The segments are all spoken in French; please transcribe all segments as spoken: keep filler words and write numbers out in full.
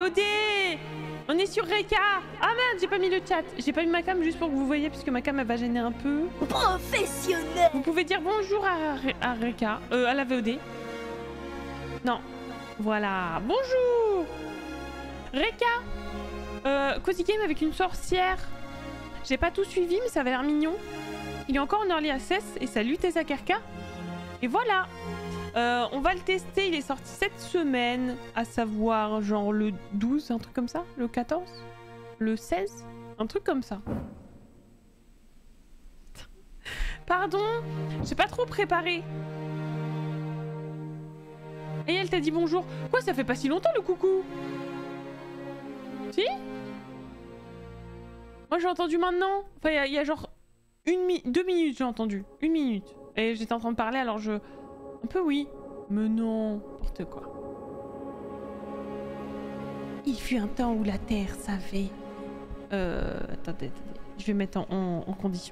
V O D. On est sur Reka. Ah merde, j'ai pas mis le chat. J'ai pas mis ma cam juste pour que vous voyez, puisque ma cam elle va gêner un peu. Professionnel. Vous pouvez dire bonjour à, à Reka, euh, à la V O D. Non. Voilà. Bonjour. Reka. Euh, Cozy Game avec une sorcière. J'ai pas tout suivi, mais ça avait l'air mignon. Il est encore en early access et salut Tessakerka. Et voilà. Euh, on va le tester, il est sorti cette semaine, à savoir genre le douze, un truc comme ça, le quatorze, le seize, un truc comme ça. Pardon, j'ai pas trop préparé. Et elle t'a dit bonjour. Quoi, ça fait pas si longtemps le coucou? Si? Moi j'ai entendu maintenant. Enfin, il y, y a genre une mi deux minutes j'ai entendu. Une minute. Et j'étais en train de parler alors je... Un peu oui. Mais non, n'importe quoi. Il fut un temps où la Terre savait... Euh... Attendez, attendez. Je vais mettre en, en, en condition.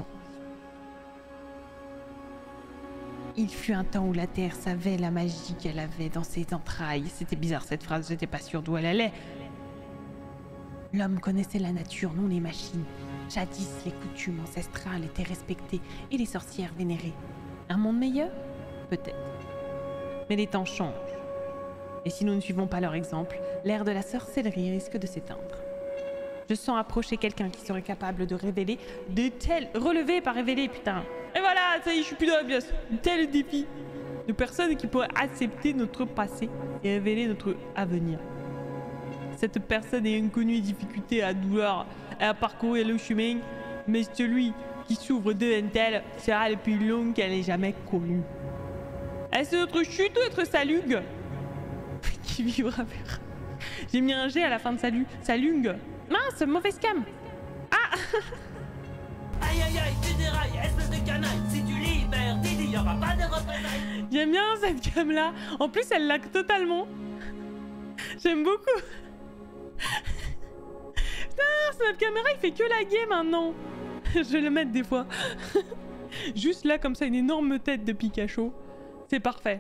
Il fut un temps où la Terre savait la magie qu'elle avait dans ses entrailles. C'était bizarre cette phrase, j'étais pas sûre d'où elle allait. L'homme connaissait la nature, non les machines. Jadis, les coutumes ancestrales étaient respectées et les sorcières vénérées. Un monde meilleur? Peut-être. Mais les temps changent. Et si nous ne suivons pas leur exemple, l'ère de la sorcellerie risque de s'éteindre. Je sens approcher quelqu'un qui serait capable de révéler de tels... Relever, pas révéler, putain. Et voilà, ça y est, je suis plus dans la pièce. De tels défis. De personnes qui pourraient accepter notre passé et révéler notre avenir. Cette personne est inconnue et difficulté à douleur à parcourir le chemin, mais celui qui s'ouvre devant elle sera le plus long qu'elle ait jamais connu. Est-ce notre chute ou notre salug? Qui vivra vers... J'ai mis un G à la fin de salut. Salung. Mince, mauvaise cam. Ah. Aïe aïe aïe, tu dérailles, espèce de canaille. Si tu libères Didi, il y aura pas de représailles. J'aime bien cette cam là. En plus, elle lag totalement. J'aime beaucoup. Putain, notre caméra il fait que laguer maintenant. Je vais le mettre des fois. Juste là comme ça, une énorme tête de Pikachu. C'est parfait.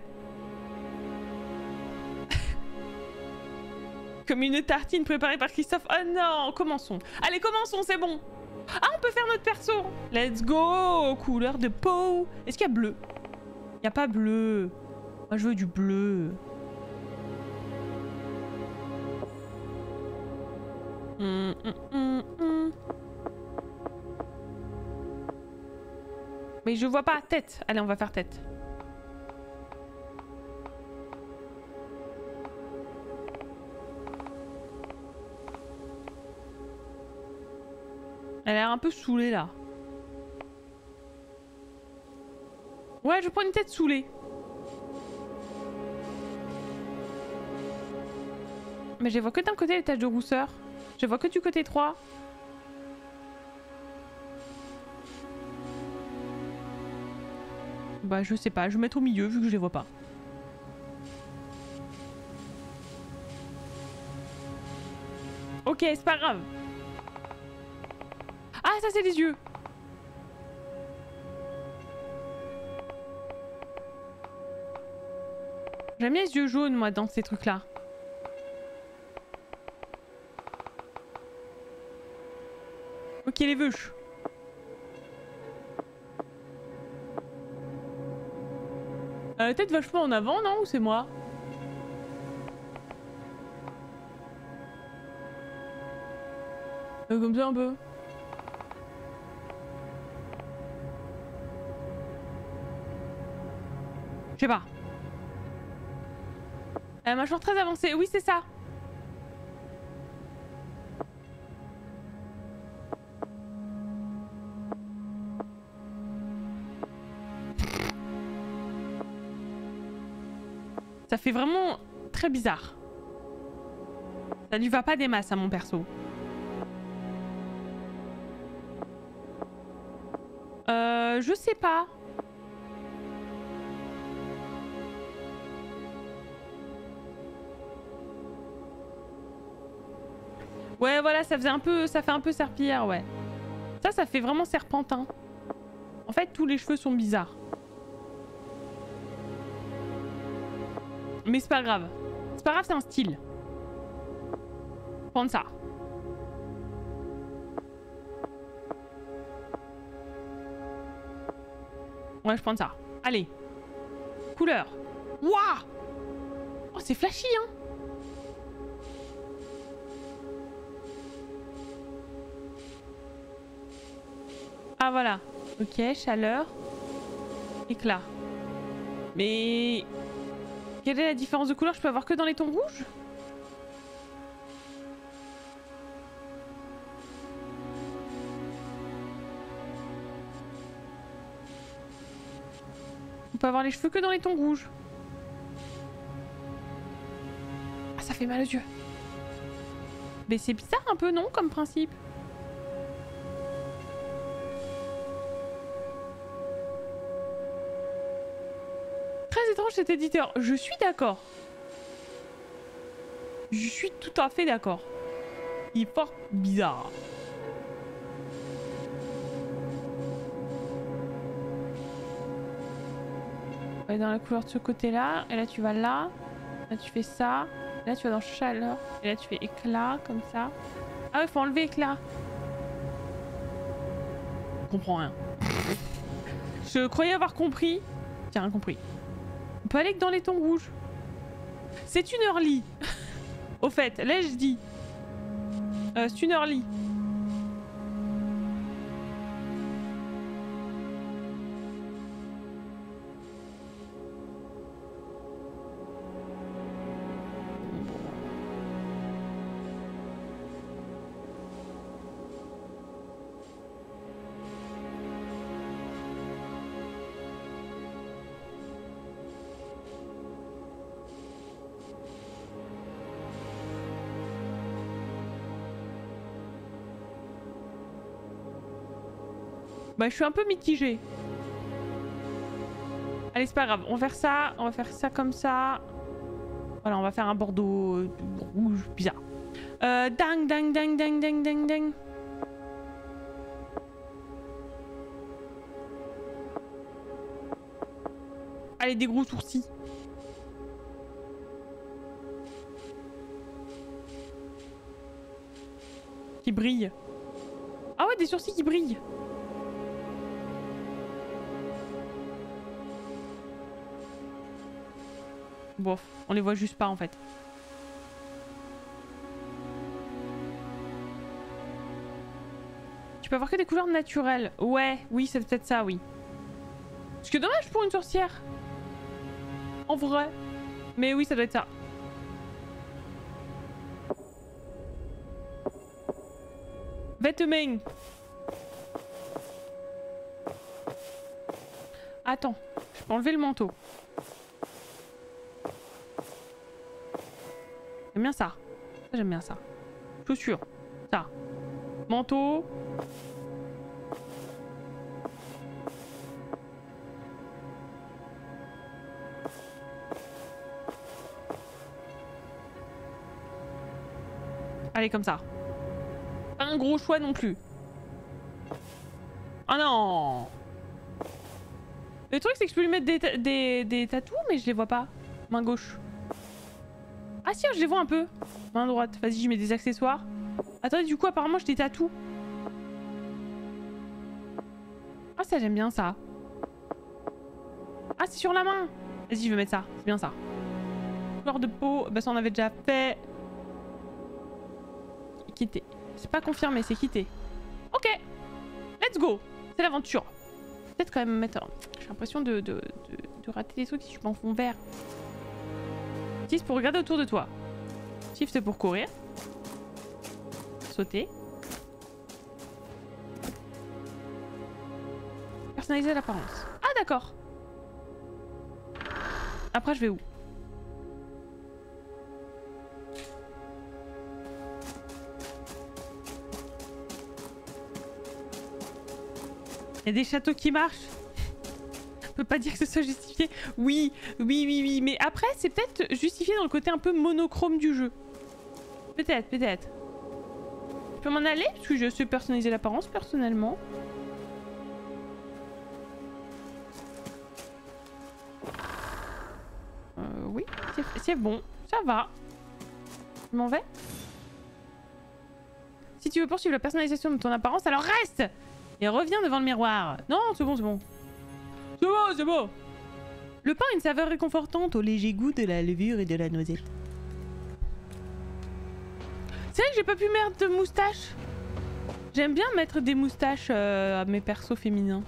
Comme une tartine préparée par Christophe. Oh non, commençons. Allez, commençons, c'est bon. Ah, on peut faire notre perso. Let's go. Couleur de peau. Est-ce qu'il y a bleu? Il n'y a pas bleu. Moi, je veux du bleu. Hum, hum, hum, hum. Mais je vois pas. Tête. Allez, on va faire tête. Elle a l'air un peu saoulée là. Ouais, je prends une tête saoulée. Mais je vois que d'un côté les taches de rousseur. Je vois que du côté trois. Bah je sais pas, je vais mettre au milieu vu que je les vois pas. Ok, c'est pas grave. Ah, ça c'est les yeux. J'aime bien les yeux jaunes moi dans ces trucs là. Ok, les veuches. Euh, peut-être vachement en avant, non? Ou c'est moi? Euh, comme ça un peu. Je sais pas. Euh, mâchoire très avancée, oui c'est ça. Ça fait vraiment très bizarre. Ça lui va pas des masses à mon perso. Euh, je sais pas. Ouais, voilà, ça faisait un peu, ça fait un peu serpillière, ouais. Ça, ça fait vraiment serpentin. En fait, tous les cheveux sont bizarres. Mais c'est pas grave. C'est pas grave, c'est un style. Prendre ça. Ouais, je prends ça. Allez. Couleur. Waouh! Oh, c'est flashy, hein? Ah, voilà. Ok, chaleur. Éclat. Mais... quelle est la différence de couleur? Je peux avoir que dans les tons rouges? On peut avoir les cheveux que dans les tons rouges. Ah, ça fait mal aux yeux. Mais c'est bizarre un peu, non, comme principe? Très étrange cet éditeur. Je suis d'accord. Je suis tout à fait d'accord. Il est fort bizarre. On va dans la couleur de ce côté-là. Et là, tu vas là. Là, tu fais ça. Et là, tu vas dans chaleur. Et là, tu fais éclat, comme ça. Ah ouais, faut enlever éclat. Je comprends rien. Je croyais avoir compris. J'ai rien compris. On peut aller que dans les tons rouges. C'est une early. Au fait, là, je dis. Euh, c'est une early. Bah, je suis un peu mitigée. Allez, c'est pas grave. On va faire ça. On va faire ça comme ça. Voilà, on va faire un bordeaux euh, rouge bizarre. Euh, dang, dang, dang, dang, dang, dang, dang. Allez, des gros sourcils. Qui brillent. Ah ouais, des sourcils qui brillent. Bof, on les voit juste pas en fait. Tu peux avoir que des couleurs naturelles. Ouais, oui, c'est peut-être ça, oui. Ce que dommage pour une sorcière. En vrai. Mais oui, ça doit être ça. Vêtements. Attends, je peux enlever le manteau. J'aime bien ça. Ça j'aime bien ça. Chaussures. Ça. Manteau. Allez, comme ça. Pas un gros choix non plus. Oh non! Le truc c'est que je peux lui mettre des, des, des tatous mais je les vois pas. Main gauche. Ah si, je les vois un peu. Main droite. Vas-y, je mets des accessoires. Attendez, du coup, apparemment, j'ai des tatous. Ah, ça, j'aime bien ça. Ah, c'est sur la main. Vas-y, je vais mettre ça. C'est bien ça. Couleur de peau. Bah, ça, on avait déjà fait. Quitter. C'est pas confirmé, c'est quitté. Ok. Let's go. C'est l'aventure. Peut-être quand même mettre... J'ai l'impression de, de, de, de rater des trucs si je m'en fond vert. Shift pour regarder autour de toi. Shift pour courir. Sauter. Personnaliser l'apparence. Ah d'accord. Après je vais où? Il y a des châteaux qui marchent. On peut pas dire que ce soit justifié. Oui, oui, oui, oui. Mais après, c'est peut-être justifié dans le côté un peu monochrome du jeu. Peut-être, peut-être. Je peux m'en aller parce que je sais personnaliser l'apparence personnellement. Euh, oui, c'est bon. Ça va. Je m'en vais. Si tu veux poursuivre la personnalisation de ton apparence, alors reste et reviens devant le miroir. Non, c'est bon, c'est bon. C'est bon, c'est bon. Le pain a une saveur réconfortante au léger goût de la levure et de la noisette. C'est vrai que j'ai pas pu mettre de moustache. J'aime bien mettre des moustaches euh, à mes persos féminins.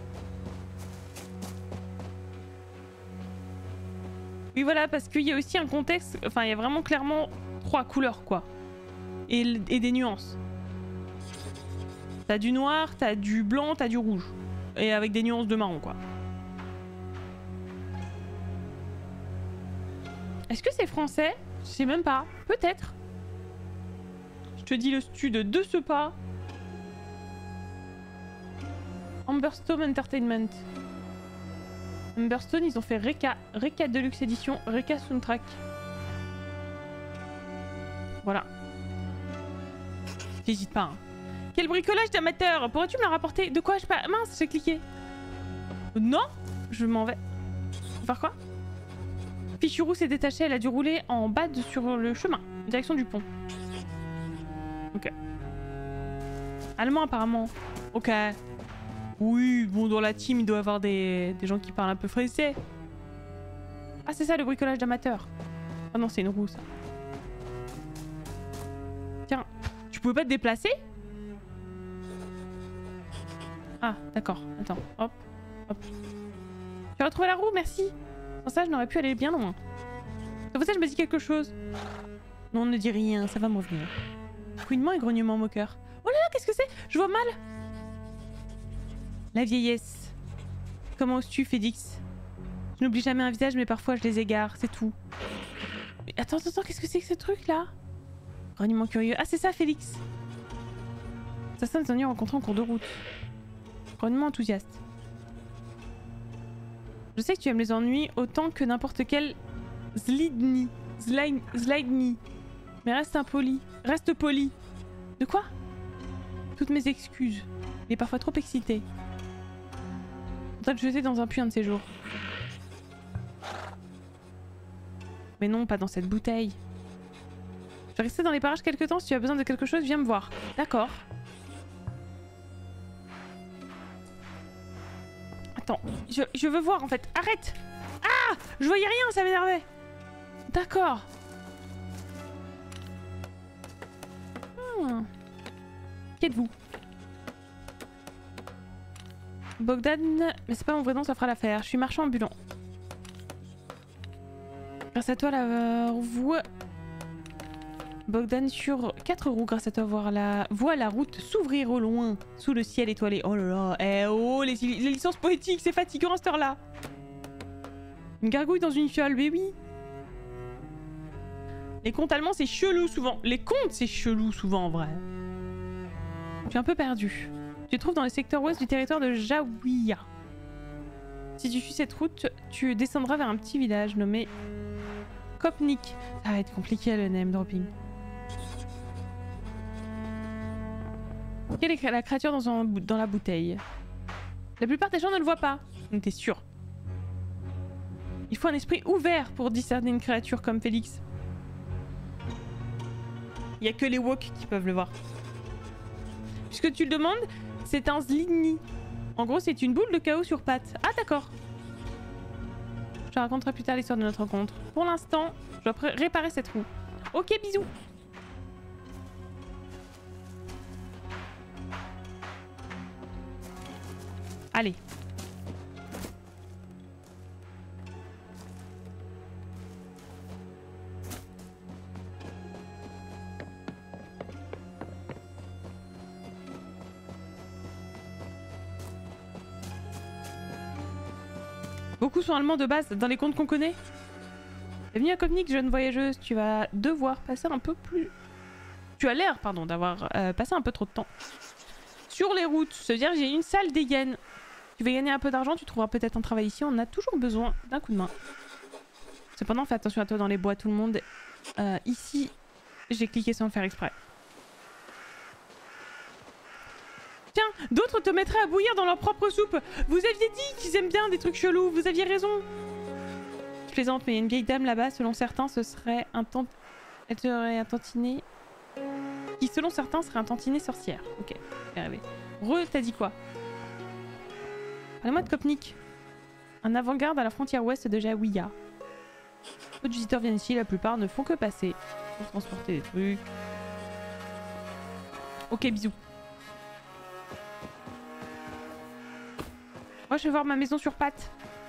Oui voilà, parce qu'il y a aussi un contexte, enfin il y a vraiment clairement trois couleurs quoi. Et, et des nuances. T'as du noir, t'as du blanc, t'as du rouge. Et avec des nuances de marron quoi. Est-ce que c'est français? Je sais même pas. Peut-être. Je te dis le stud de ce pas. Amberstone Entertainment. Amberstone, ils ont fait Reka. Reka Deluxe Edition. Reka Soundtrack. Voilà. J'hésite pas. Hein. Quel bricolage d'amateur! Pourrais-tu me la rapporter? De quoi je pas? Mince, j'ai cliqué. Non! Je m'en vais. Faut faire quoi? Fichurou s'est détachée, elle a dû rouler en bas de, sur le chemin, direction du pont. Ok. Allemand apparemment. Ok. Oui, bon dans la team il doit y avoir des, des gens qui parlent un peu français. Ah c'est ça le bricolage d'amateur. Ah non c'est une roue ça. Tiens, tu pouvais pas te déplacer? Ah d'accord, attends, hop, hop. Tu as retrouvé la roue, merci. Sans ça je n'aurais pu aller bien loin. C'est pour ça que je me dis quelque chose. Non ne dis rien, ça va me revenir. Couinement et grognement moqueur. Oh là là, qu'est-ce que c'est? Je vois mal. La vieillesse. Comment oses-tu, Félix? Je n'oublie jamais un visage, mais parfois je les égare, c'est tout. Mais attends, attends, qu'est-ce que c'est que ce truc-là? Grognement curieux. Ah, c'est ça, Félix. Assassin des ennuis rencontrés en cours de route. Grognement enthousiaste. Je sais que tu aimes les ennuis autant que n'importe quel Zlidni. Zlidni. Zlidni. Mais reste impoli. Reste poli. De quoi? Toutes mes excuses. Il est parfois trop excité. On doit le jeter dans un puits un de ces jours. Mais non, pas dans cette bouteille. Je vais rester dans les parages quelque temps. Si tu as besoin de quelque chose, viens me voir. D'accord. Attends, je, je veux voir en fait. Arrête! Ah! Je voyais rien, ça m'énervait. D'accord. Hmm. Qui êtes-vous? Bogdan, mais c'est pas mon vrai nom, ça fera l'affaire. Je suis marchand ambulant. Grâce à toi, la voie... Bogdan sur quatre roues, grâce à toi, voir la... vois la route s'ouvrir au loin, sous le ciel étoilé. Oh là là, eh oh, les, les licences poétiques, c'est fatigant à cette heure-là. Une gargouille dans une fiole, mais oui. Les contes allemands, c'est chelou souvent. Les contes, c'est chelou souvent en vrai. Je suis un peu perdu. Tu te trouves dans le secteur ouest du territoire de Jaouia. Si tu suis cette route, tu descendras vers un petit village nommé Kopnik. Ça va être compliqué le name dropping. Quelle est la créature dans, un, dans la bouteille? La plupart des gens ne le voient pas. T'es sûr? Il faut un esprit ouvert pour discerner une créature comme Félix. Il n'y a que les woks qui peuvent le voir. Puisque tu le demandes, c'est un Zlidni. En gros, c'est une boule de chaos sur pattes. Ah d'accord. Je te raconterai plus tard l'histoire de notre rencontre. Pour l'instant, je dois réparer cette roue. Ok, bisous. Allez. Beaucoup sont allemands de base dans les contes qu'on connaît. Bienvenue à Kopnik, jeune voyageuse. Tu vas devoir passer un peu plus... Tu as l'air, pardon, d'avoir euh, passé un peu trop de temps sur les routes. Ça veut dire que j'ai une salle des yens. Tu veux gagner un peu d'argent, tu trouveras peut-être un travail ici. On a toujours besoin d'un coup de main. Cependant, fais attention à toi dans les bois, tout le monde. Euh, ici, j'ai cliqué sans le faire exprès. Tiens, d'autres te mettraient à bouillir dans leur propre soupe. Vous aviez dit qu'ils aiment bien des trucs chelous, vous aviez raison. Je plaisante, mais il y a une vieille dame là-bas, selon certains, ce serait un tant... Elle serait un tantinet qui selon certains serait un tantinet sorcière. Ok, j'ai rêvé. Re, t'as dit quoi? Parlez-moi de Kopnik. Un avant-garde à la frontière ouest de Jawiya. Peu de visiteurs viennent ici, la plupart ne font que passer pour transporter des trucs. Ok, bisous. Moi, je vais voir ma maison sur pattes.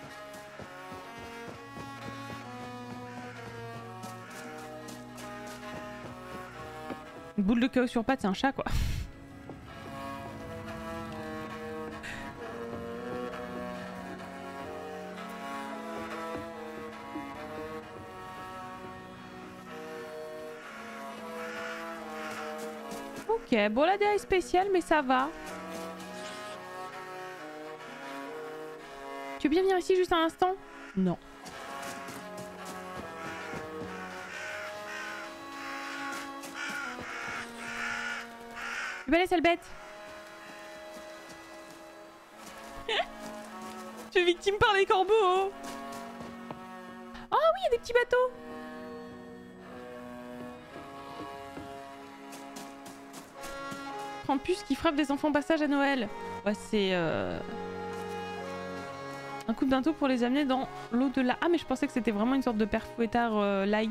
Une boule de chaos sur pattes, c'est un chat, quoi. Ok, bon la D A est spéciale, mais ça va. Tu veux bien venir ici juste un instant? Non. Tu vas aller, sale bête. Tu es victime par les corbeaux. Oh oui, il y a des petits bateaux. Krampus qui frappe des enfants passage à Noël. Ouais, c'est... Euh... un coup de bateau pour les amener dans l'au-delà. Ah, mais je pensais que c'était vraiment une sorte de père fouettard euh, like.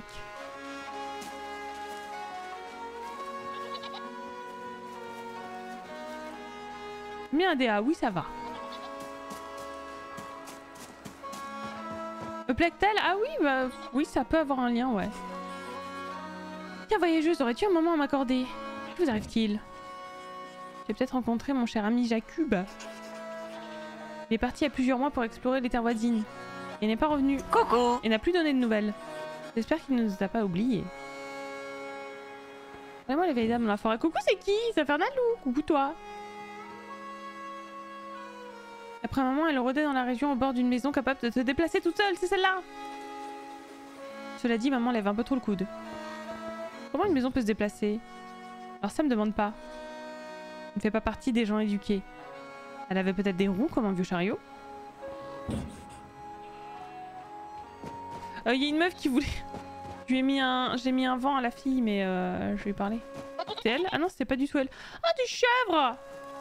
Mais un D A, oui, ça va. Le Plectel, ah oui, bah oui, ça peut avoir un lien, ouais. Tiens, voyageuse, aurais-tu un moment à m'accorder? Que vous arrive-t-il? J'ai peut-être rencontré mon cher ami Jacub. Il est parti il y a plusieurs mois pour explorer les terres voisines. Il n'est pas revenu. Coucou. Et n'a plus donné de nouvelles. J'espère qu'il ne nous a pas oubliés. Regardez-moi les vieilles dames dans la forêt. Coucou, c'est qui? Ça fait un alou. Coucou toi. Après un moment, elle rôdait dans la région au bord d'une maison capable de se déplacer toute seule. C'est celle-là. Cela dit, maman lève un peu trop le coude. Comment une maison peut se déplacer? Alors ça me demande pas. Elle ne fait pas partie des gens éduqués. Elle avait peut-être des roues comme un vieux chariot. Il euh, y a une meuf qui voulait... J'ai mis un, j'ai mis un vent à la fille, mais euh, je lui ai parlé. C'est elle? Ah non, c'était pas du tout elle. Ah, des chèvres!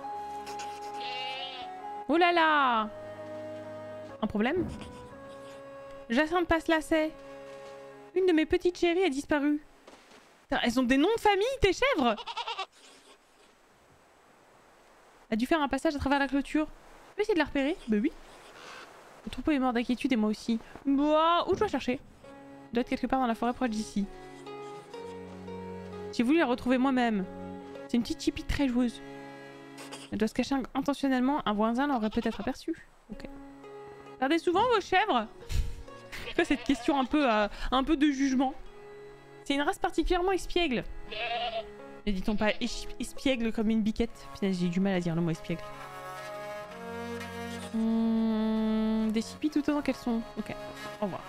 Oh là là! Un problème? Jacinthe passe lacet. Une de mes petites chéries a disparu. Elles ont des noms de famille, tes chèvres? A dû faire un passage à travers la clôture. Tu peux essayer de la repérer? Bah oui. Le troupeau est mort d'inquiétude et moi aussi. Bah, où je dois chercher? Elle doit être quelque part dans la forêt proche d'ici. J'ai voulu la retrouver moi-même. C'est une petite chipie très joueuse. Elle doit se cacher intentionnellement. Un voisin l'aurait peut-être aperçu. Ok. Regardez souvent vos chèvres. C'est quoi cette question un peu, euh, un peu de jugement? C'est une race particulièrement espiègle. Ne dit-on pas espiègle comme une biquette? Finalement, j'ai eu du mal à dire le mot espiègle. Mmh, des chippies tout autant qu'elles sont. Ok, au revoir.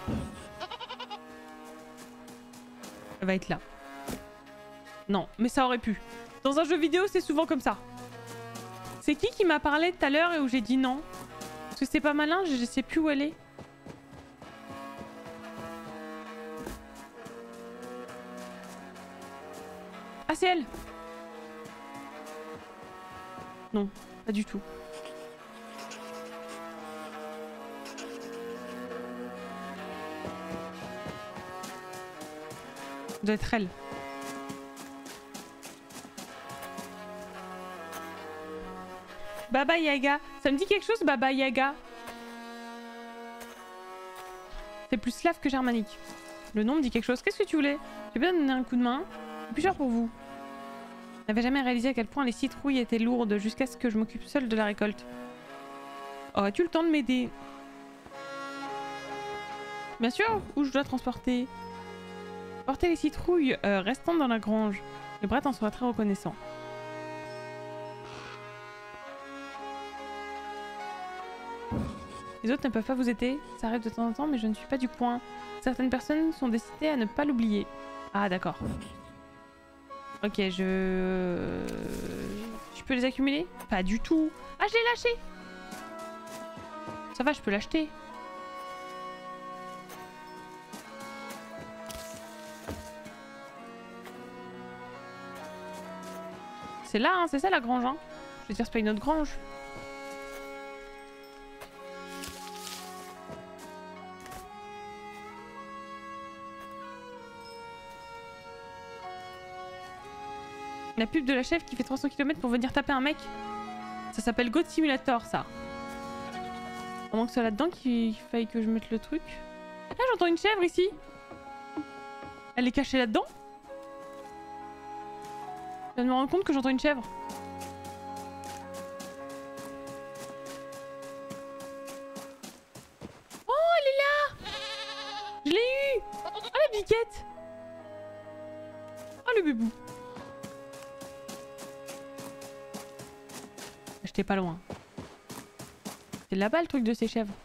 Elle va être là. Non, mais ça aurait pu. Dans un jeu vidéo, c'est souvent comme ça. C'est qui qui m'a parlé tout à l'heure et où j'ai dit non? Parce que c'est pas malin, je sais plus où elle est. Ah, c'est elle! Non, pas du tout. Ça doit être elle. Baba Yaga. Ça me dit quelque chose, Baba Yaga? C'est plus slave que germanique. Le nom me dit quelque chose. Qu'est-ce que tu voulais? J'ai bien donné un coup de main. C'est plus cher pour vous. Je n'avais jamais réalisé à quel point les citrouilles étaient lourdes jusqu'à ce que je m'occupe seule de la récolte. Aurais-tu le temps de m'aider? Bien sûr, où je dois transporter? Porter les citrouilles euh, restant dans la grange. Le bras t'en sera très reconnaissant. Les autres ne peuvent pas vous aider. Ça arrive de temps en temps, mais je ne suis pas du coin. Certaines personnes sont décidées à ne pas l'oublier. Ah, d'accord. Ok, je... Je peux les accumuler? Pas du tout. Ah, je l'ai lâché! Ça va, je peux l'acheter. c'est là, hein, c'est ça la grange. Hein. Je veux dire, c'est pas une autre grange. La pub de la chef qui fait trois cents kilomètres pour venir taper un mec. Ça s'appelle Goat Simulator, ça. À moins que ce soit là-dedans qu'il faille que je mette le truc. Là, j'entends une chèvre ici. Elle est cachée là-dedans. Je viens de me rendre compte que j'entends une chèvre. Oh, elle est là! Je l'ai eu! Oh, la biquette! Oh, le bébou! J'étais pas loin. C'est là-bas le truc de ces chèvres.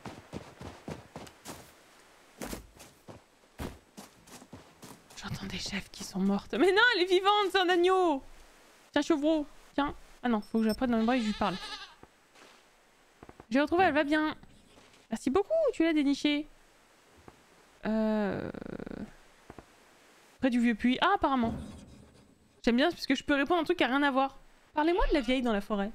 J'entends des chèvres qui sont mortes. Mais non, elle est vivante, c'est un agneau! Tiens, chevreau, tiens. Ah non, faut que je la prenne dans le bras et que je lui parle. J'ai retrouvé, elle va bien. Merci beaucoup, tu l'as déniché. Euh... Près du vieux puits. Ah, apparemment. J'aime bien parce que je peux répondre à un truc qui a rien à voir. Parlez-moi de la vieille dans la forêt.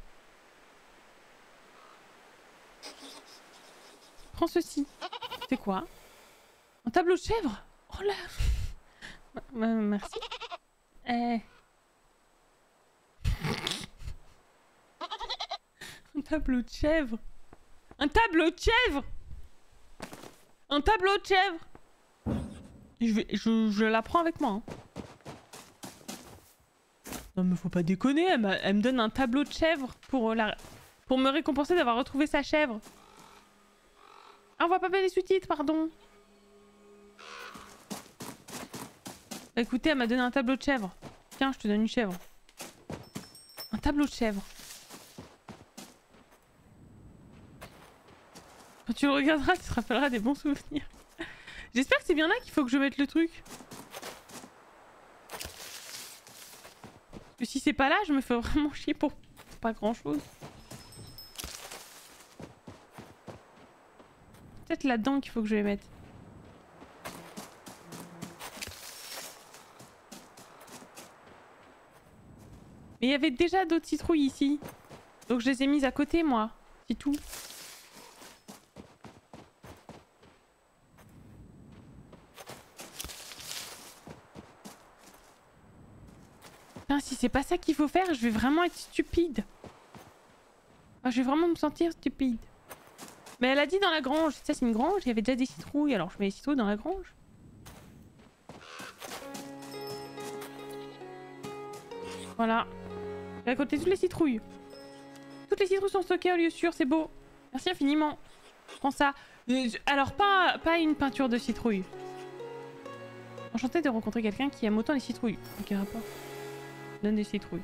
Prends ceci. C'est quoi? Un tableau de chèvre? Oh là. Euh, merci. Eh. Un tableau de chèvre. Un tableau de chèvre. Un tableau de chèvre. Je, vais, je, je la prends avec moi. Hein. Non mais faut pas déconner, elle, elle me donne un tableau de chèvre pour, la, pour me récompenser d'avoir retrouvé sa chèvre. Ah, on voit pas bien les sous-titres, pardon. Bah, écoutez, elle m'a donné un tableau de chèvre. Tiens, je te donne une chèvre. Un tableau de chèvre. Quand tu le regarderas, tu te rappelleras des bons souvenirs. J'espère que c'est bien là qu'il faut que je mette le truc. Parce que si c'est pas là, je me fais vraiment chier pour pas grand chose. Peut-être là-dedans qu'il faut que je les mette. Mais il y avait déjà d'autres citrouilles ici. Donc je les ai mises à côté, moi. C'est tout. Putain, si c'est pas ça qu'il faut faire, je vais vraiment être stupide. Enfin, je vais vraiment me sentir stupide. Mais elle a dit dans la grange. Ça, c'est une grange. Il y avait déjà des citrouilles. Alors, je mets les citrouilles dans la grange. Voilà. J'ai récolté toutes les citrouilles. Toutes les citrouilles sont stockées au lieu sûr. C'est beau. Merci infiniment. Je prends ça. Alors, pas, pas une peinture de citrouille. Enchantée de rencontrer quelqu'un qui aime autant les citrouilles. Ok, rapport. Donne des citrouilles.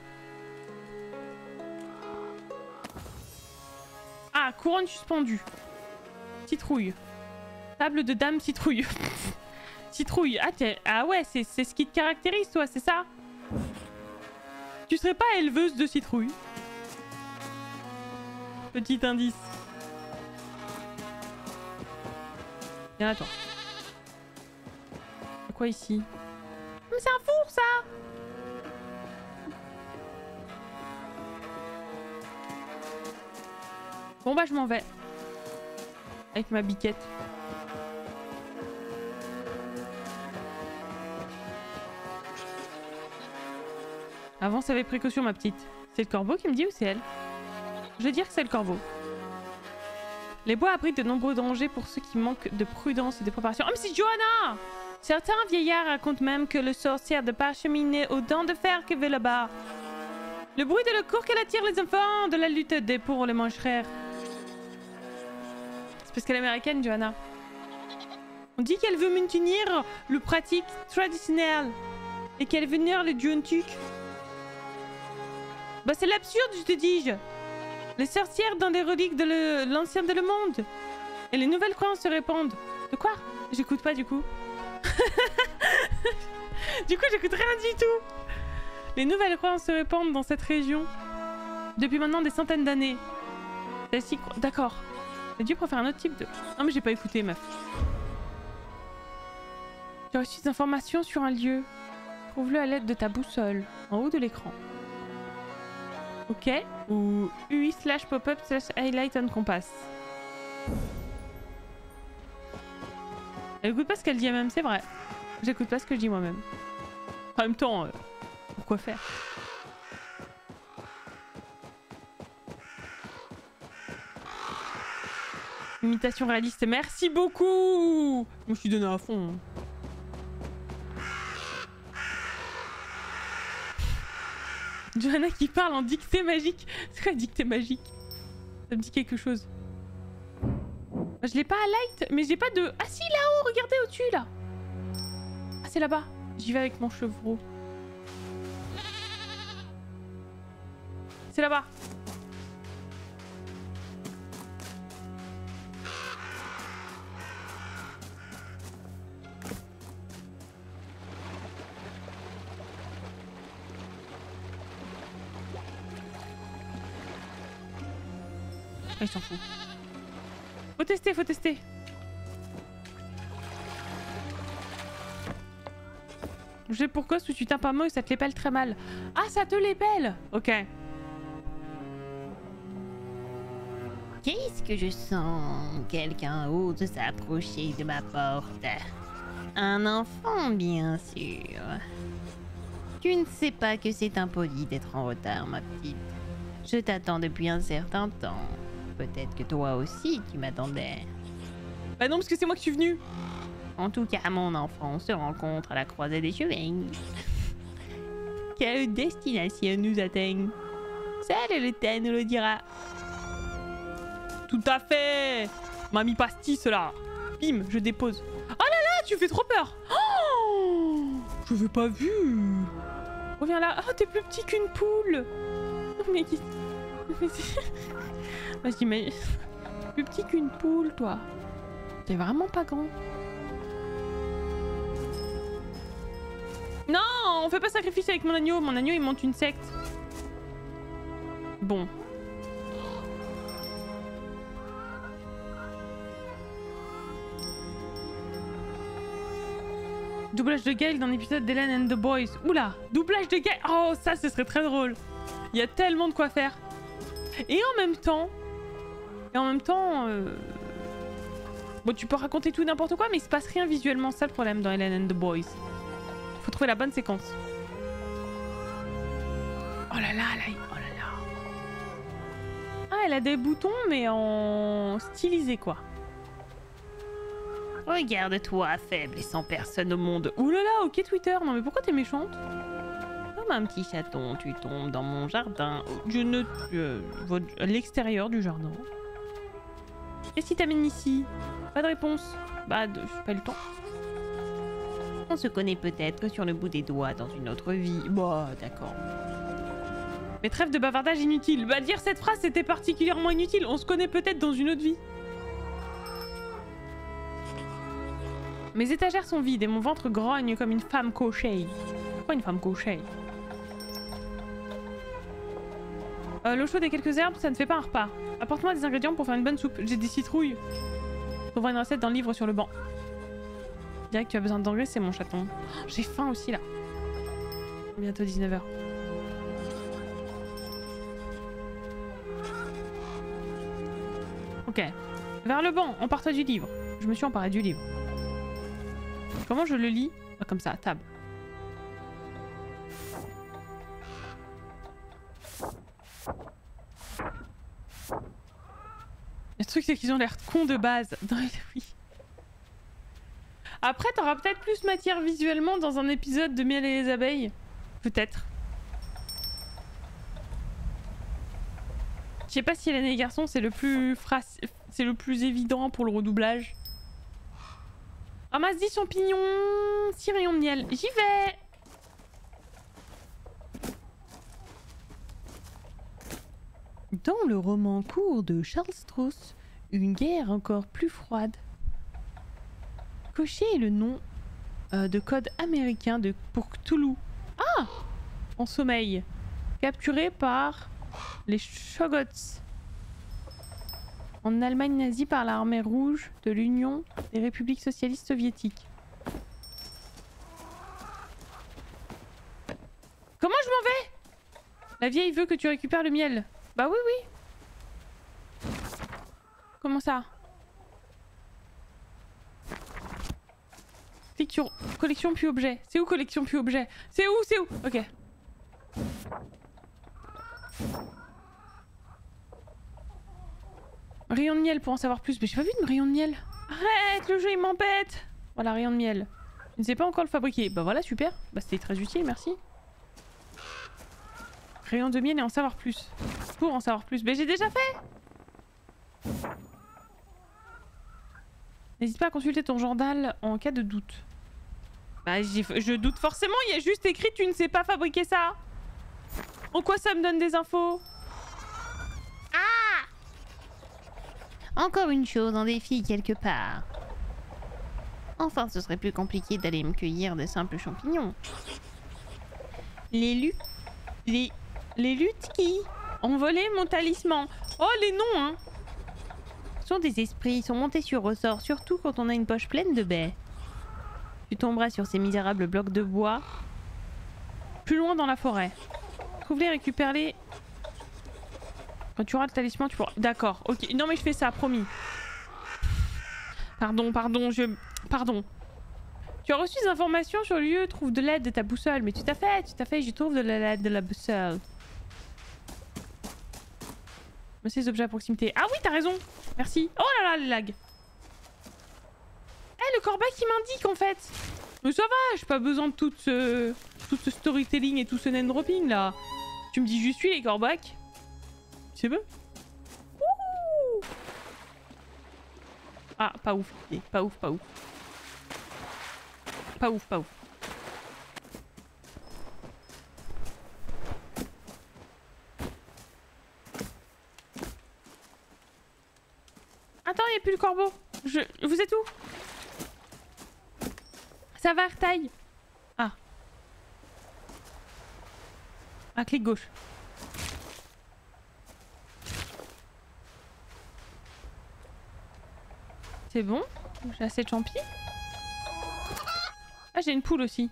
Ah, couronne suspendue. Citrouille. Table de dame citrouille. Citrouille. Ah, ah ouais, c'est ce qui te caractérise, toi, c'est ça? Tu serais pas éleveuse de citrouille? Petit indice. Viens là, toi. C'est quoi ici? Mais c'est un four, ça! Bon bah je m'en vais. Avec ma biquette. Avance avec précaution ma petite. C'est le corbeau qui me dit ou c'est elle? Je vais dire que c'est le corbeau. Les bois abritent de nombreux dangers pour ceux qui manquent de prudence et de préparation. Oh mais c'est Johanna! Certains vieillards racontent même que le sorcière de parcheminée aux dents de fer que veut là-bas. Le bruit de la cour qu'elle attire les enfants de la lutte des pour les mancherères. Parce qu'elle est américaine, Johanna. On dit qu'elle veut maintenir le pratique traditionnel et qu'elle vénère le dieu antique. Bah c'est l'absurde, je te dis. Les sorcières dans des reliques de l'ancien de le monde. Et les nouvelles croyances se répandent. De quoi? J'écoute pas du coup. Du coup, j'écoute rien du tout. Les nouvelles croyances se répandent dans cette région depuis maintenant des centaines d'années. D'accord. J'ai dû préférer un autre type de... Non mais j'ai pas écouté, meuf. J'ai reçu des informations sur un lieu. Trouve-le à l'aide de ta boussole, en haut de l'écran. Ok. Ou U I slash pop-up slash highlight on compass. Elle écoute pas ce qu'elle dit elle-même, c'est vrai. J'écoute pas ce que je dis moi-même. En même temps, euh, pourquoi faire? Imitation réaliste, merci beaucoup. Je me suis donné à fond. Johanna qui parle en dictée magique. C'est quoi dictée magique? Ça me dit quelque chose. Je l'ai pas à light, mais j'ai pas de... Ah si, là-haut, regardez au-dessus, là. Ah, c'est là-bas. J'y vais avec mon chevreau. C'est là-bas. Ah, il s'en fout. Faut tester, faut tester. Je sais pourquoi si tu tapes un mot et ça te l'épelle très mal. Ah, ça te l'épelle. Ok. Qu'est-ce que je sens? Quelqu'un ose s'approcher de ma porte. Un enfant, bien sûr. Tu ne sais pas que c'est impoli d'être en retard, ma petite. Je t'attends depuis un certain temps. Peut-être que toi aussi, tu m'attendais. Bah non, parce que c'est moi qui suis venue. En tout cas, mon enfant, on se rencontre à la croisée des chemins. Quelle destination nous atteigne? Seul le temps nous le dira. Tout à fait. Mamie pastis là. Bim, je dépose. Oh là là, tu fais trop peur. Oh, je veux pas vu. Reviens là. Oh, t'es plus petit qu'une poule. Mais qui... Vas-y, mais... Plus petit qu'une poule, toi. T'es vraiment pas grand. Non, on fait pas sacrifice avec mon agneau. Mon agneau, il monte une secte. Bon. Doublage de Gail dans l'épisode d'Ellen and the Boys. Oula, doublage de Gail. Oh, ça, ce serait très drôle. Il y a tellement de quoi faire. Et en même temps... Et en même temps... Euh... Bon, tu peux raconter tout n'importe quoi, mais il se passe rien visuellement. C'est ça le problème dans Ellen and the Boys. Faut trouver la bonne séquence. Oh là là, là... Oh là là. Ah, elle a des boutons, mais en... stylisé, quoi. Regarde-toi, faible et sans personne au monde. Ouh là là, ok Twitter. Non mais pourquoi t'es méchante? Comme un petit chaton, tu tombes dans mon jardin. Je ne... Euh, à l'extérieur du jardin. Qu'est-ce qui t'amène ici? Pas de réponse. Bah, de... j'ai pas eu le temps. On se connaît peut-être sur le bout des doigts dans une autre vie. Bah, d'accord. Mais trêve de bavardage inutile. Bah, dire cette phrase, c'était particulièrement inutile. On se connaît peut-être dans une autre vie. Mes étagères sont vides et mon ventre grogne comme une femme cochée. Pourquoi une femme cochée? euh, L'eau chaude et quelques herbes, ça ne fait pas un repas. Apporte-moi des ingrédients pour faire une bonne soupe. J'ai des citrouilles. Je trouverai une recette dans le livre sur le banc. Je dirais que tu as besoin d'engraisser, mon chaton. Oh, j'ai faim aussi là. Bientôt dix-neuf heures. Ok. Vers le banc, empare-toi du livre. Je me suis emparée du livre. Comment je le lis? Ah, comme ça, à table. Le truc, c'est qu'ils ont l'air cons de base. Non, oui. Après, t'auras peut-être plus matière visuellement dans un épisode de Miel et les abeilles. Peut-être. Je sais pas si Hélène et les garçons, c'est le plus c'est le plus évident pour le redoublage. Ramasse dix champignons, six rayons de miel. J'y vais. Dans le roman court de Charles Stross, une guerre encore plus froide. Cocher est le nom euh, de code américain de pour Cthulhu. Ah, en sommeil. Capturé par les Shoggoths. En Allemagne nazie par l'armée rouge de l'Union des républiques socialistes soviétiques. Comment je m'en vais? La vieille veut que tu récupères le miel. Bah oui, oui. Comment ça? Clique sur collection puis objet. C'est où collection puis objet? C'est où? C'est où? Ok. Rayon de miel pour en savoir plus. Mais j'ai pas vu de rayon de miel. Arrête, le jeu il m'embête. Voilà, rayon de miel. Je ne sais pas encore le fabriquer. Bah voilà, super. Bah c'était très utile, merci. Rayon de miel et en savoir plus. Pour en savoir plus. Mais j'ai déjà fait. N'hésite pas à consulter ton journal en cas de doute. Bah je doute forcément, il y a juste écrit tu ne sais pas fabriquer ça. En quoi ça me donne des infos? Ah! Encore une chose, un défi quelque part. Enfin, ce serait plus compliqué d'aller me cueillir de simples champignons. Les luttes... Les... Les luttes qui ont volé mon talisman. Oh, les noms, hein. Sont des esprits, sont montés sur ressort, surtout quand on a une poche pleine de baies. Tu tomberas sur ces misérables blocs de bois. Plus loin dans la forêt. Trouve-les, récupère-les. Quand tu auras le talisman, tu pourras... D'accord, ok. Non mais je fais ça, promis. Pardon, pardon, je... Pardon. Tu as reçu des informations sur le lieu, trouve de l'aide de ta boussole. Mais tu t'as fait, tu t'as fait, je trouve de l'aide de la boussole. Mais ces objets à proximité. Ah oui, t'as raison. Merci. Oh là là, les lags. Eh, hey, le corbeil qui m'indique en fait. Mais ça va, j'ai pas besoin de tout ce... tout ce storytelling et tout ce name dropping là. Tu me dis juste suis les corbacs. C'est bon. Ouh. Ah, pas ouf. Pas ouf, pas ouf. Pas ouf, pas ouf. Attends, il n'y a plus le corbeau. Je... Vous êtes où? Ça va, taille. Ah. Ah, clic gauche. C'est bon? J'ai assez de champis. Ah, j'ai une poule aussi.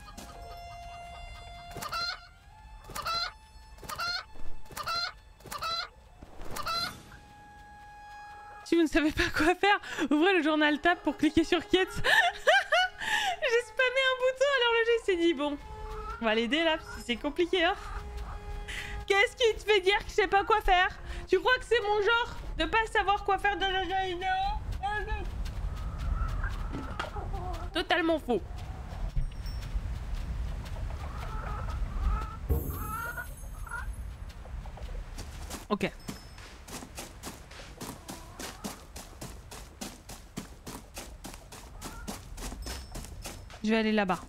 Si vous ne savez pas quoi faire, ouvrez le journal Tab pour cliquer sur Quête. J'ai spammé un bouton alors le jeu s'est dit bon, on va l'aider là parce que c'est compliqué hein. Qu'est-ce qui te fait dire que je sais pas quoi faire? Tu crois que c'est mon genre de pas savoir quoi faire dans le jeu vidéo? Totalement faux. Ok. Je vais aller là-bas.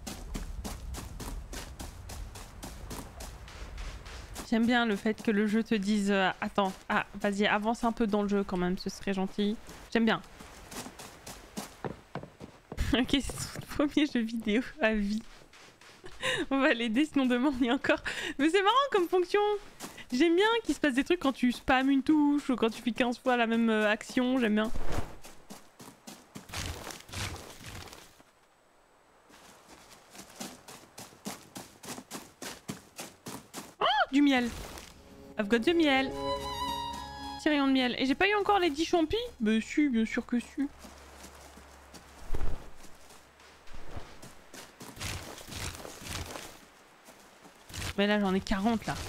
J'aime bien le fait que le jeu te dise euh, attends, ah, vas-y, avance un peu dans le jeu quand même, ce serait gentil. J'aime bien. Ok, c'est son premier jeu vidéo à vie. On va l'aider sinon demain on y est encore. Mais c'est marrant comme fonction. J'aime bien qu'il se passe des trucs quand tu spammes une touche ou quand tu fais quinze fois la même euh, action, j'aime bien. Du miel. I've got the miel. Petit rayon de miel. Et j'ai pas eu encore les dix champis? Bah si, bien sûr que si. Mais là j'en ai quarante là.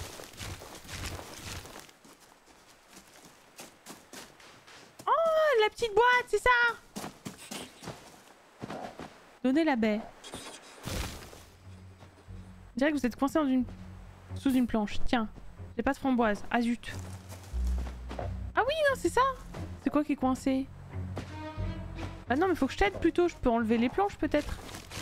Oh, la petite boîte, c'est ça. Donnez la baie. Je dirais que vous êtes coincé dans une... sous une planche. Tiens, j'ai pas de framboise. Ah zut. Ah oui, non, c'est ça. C'est quoi qui est coincé? Ah non, mais faut que je t'aide plutôt. Je peux enlever les planches peut-être.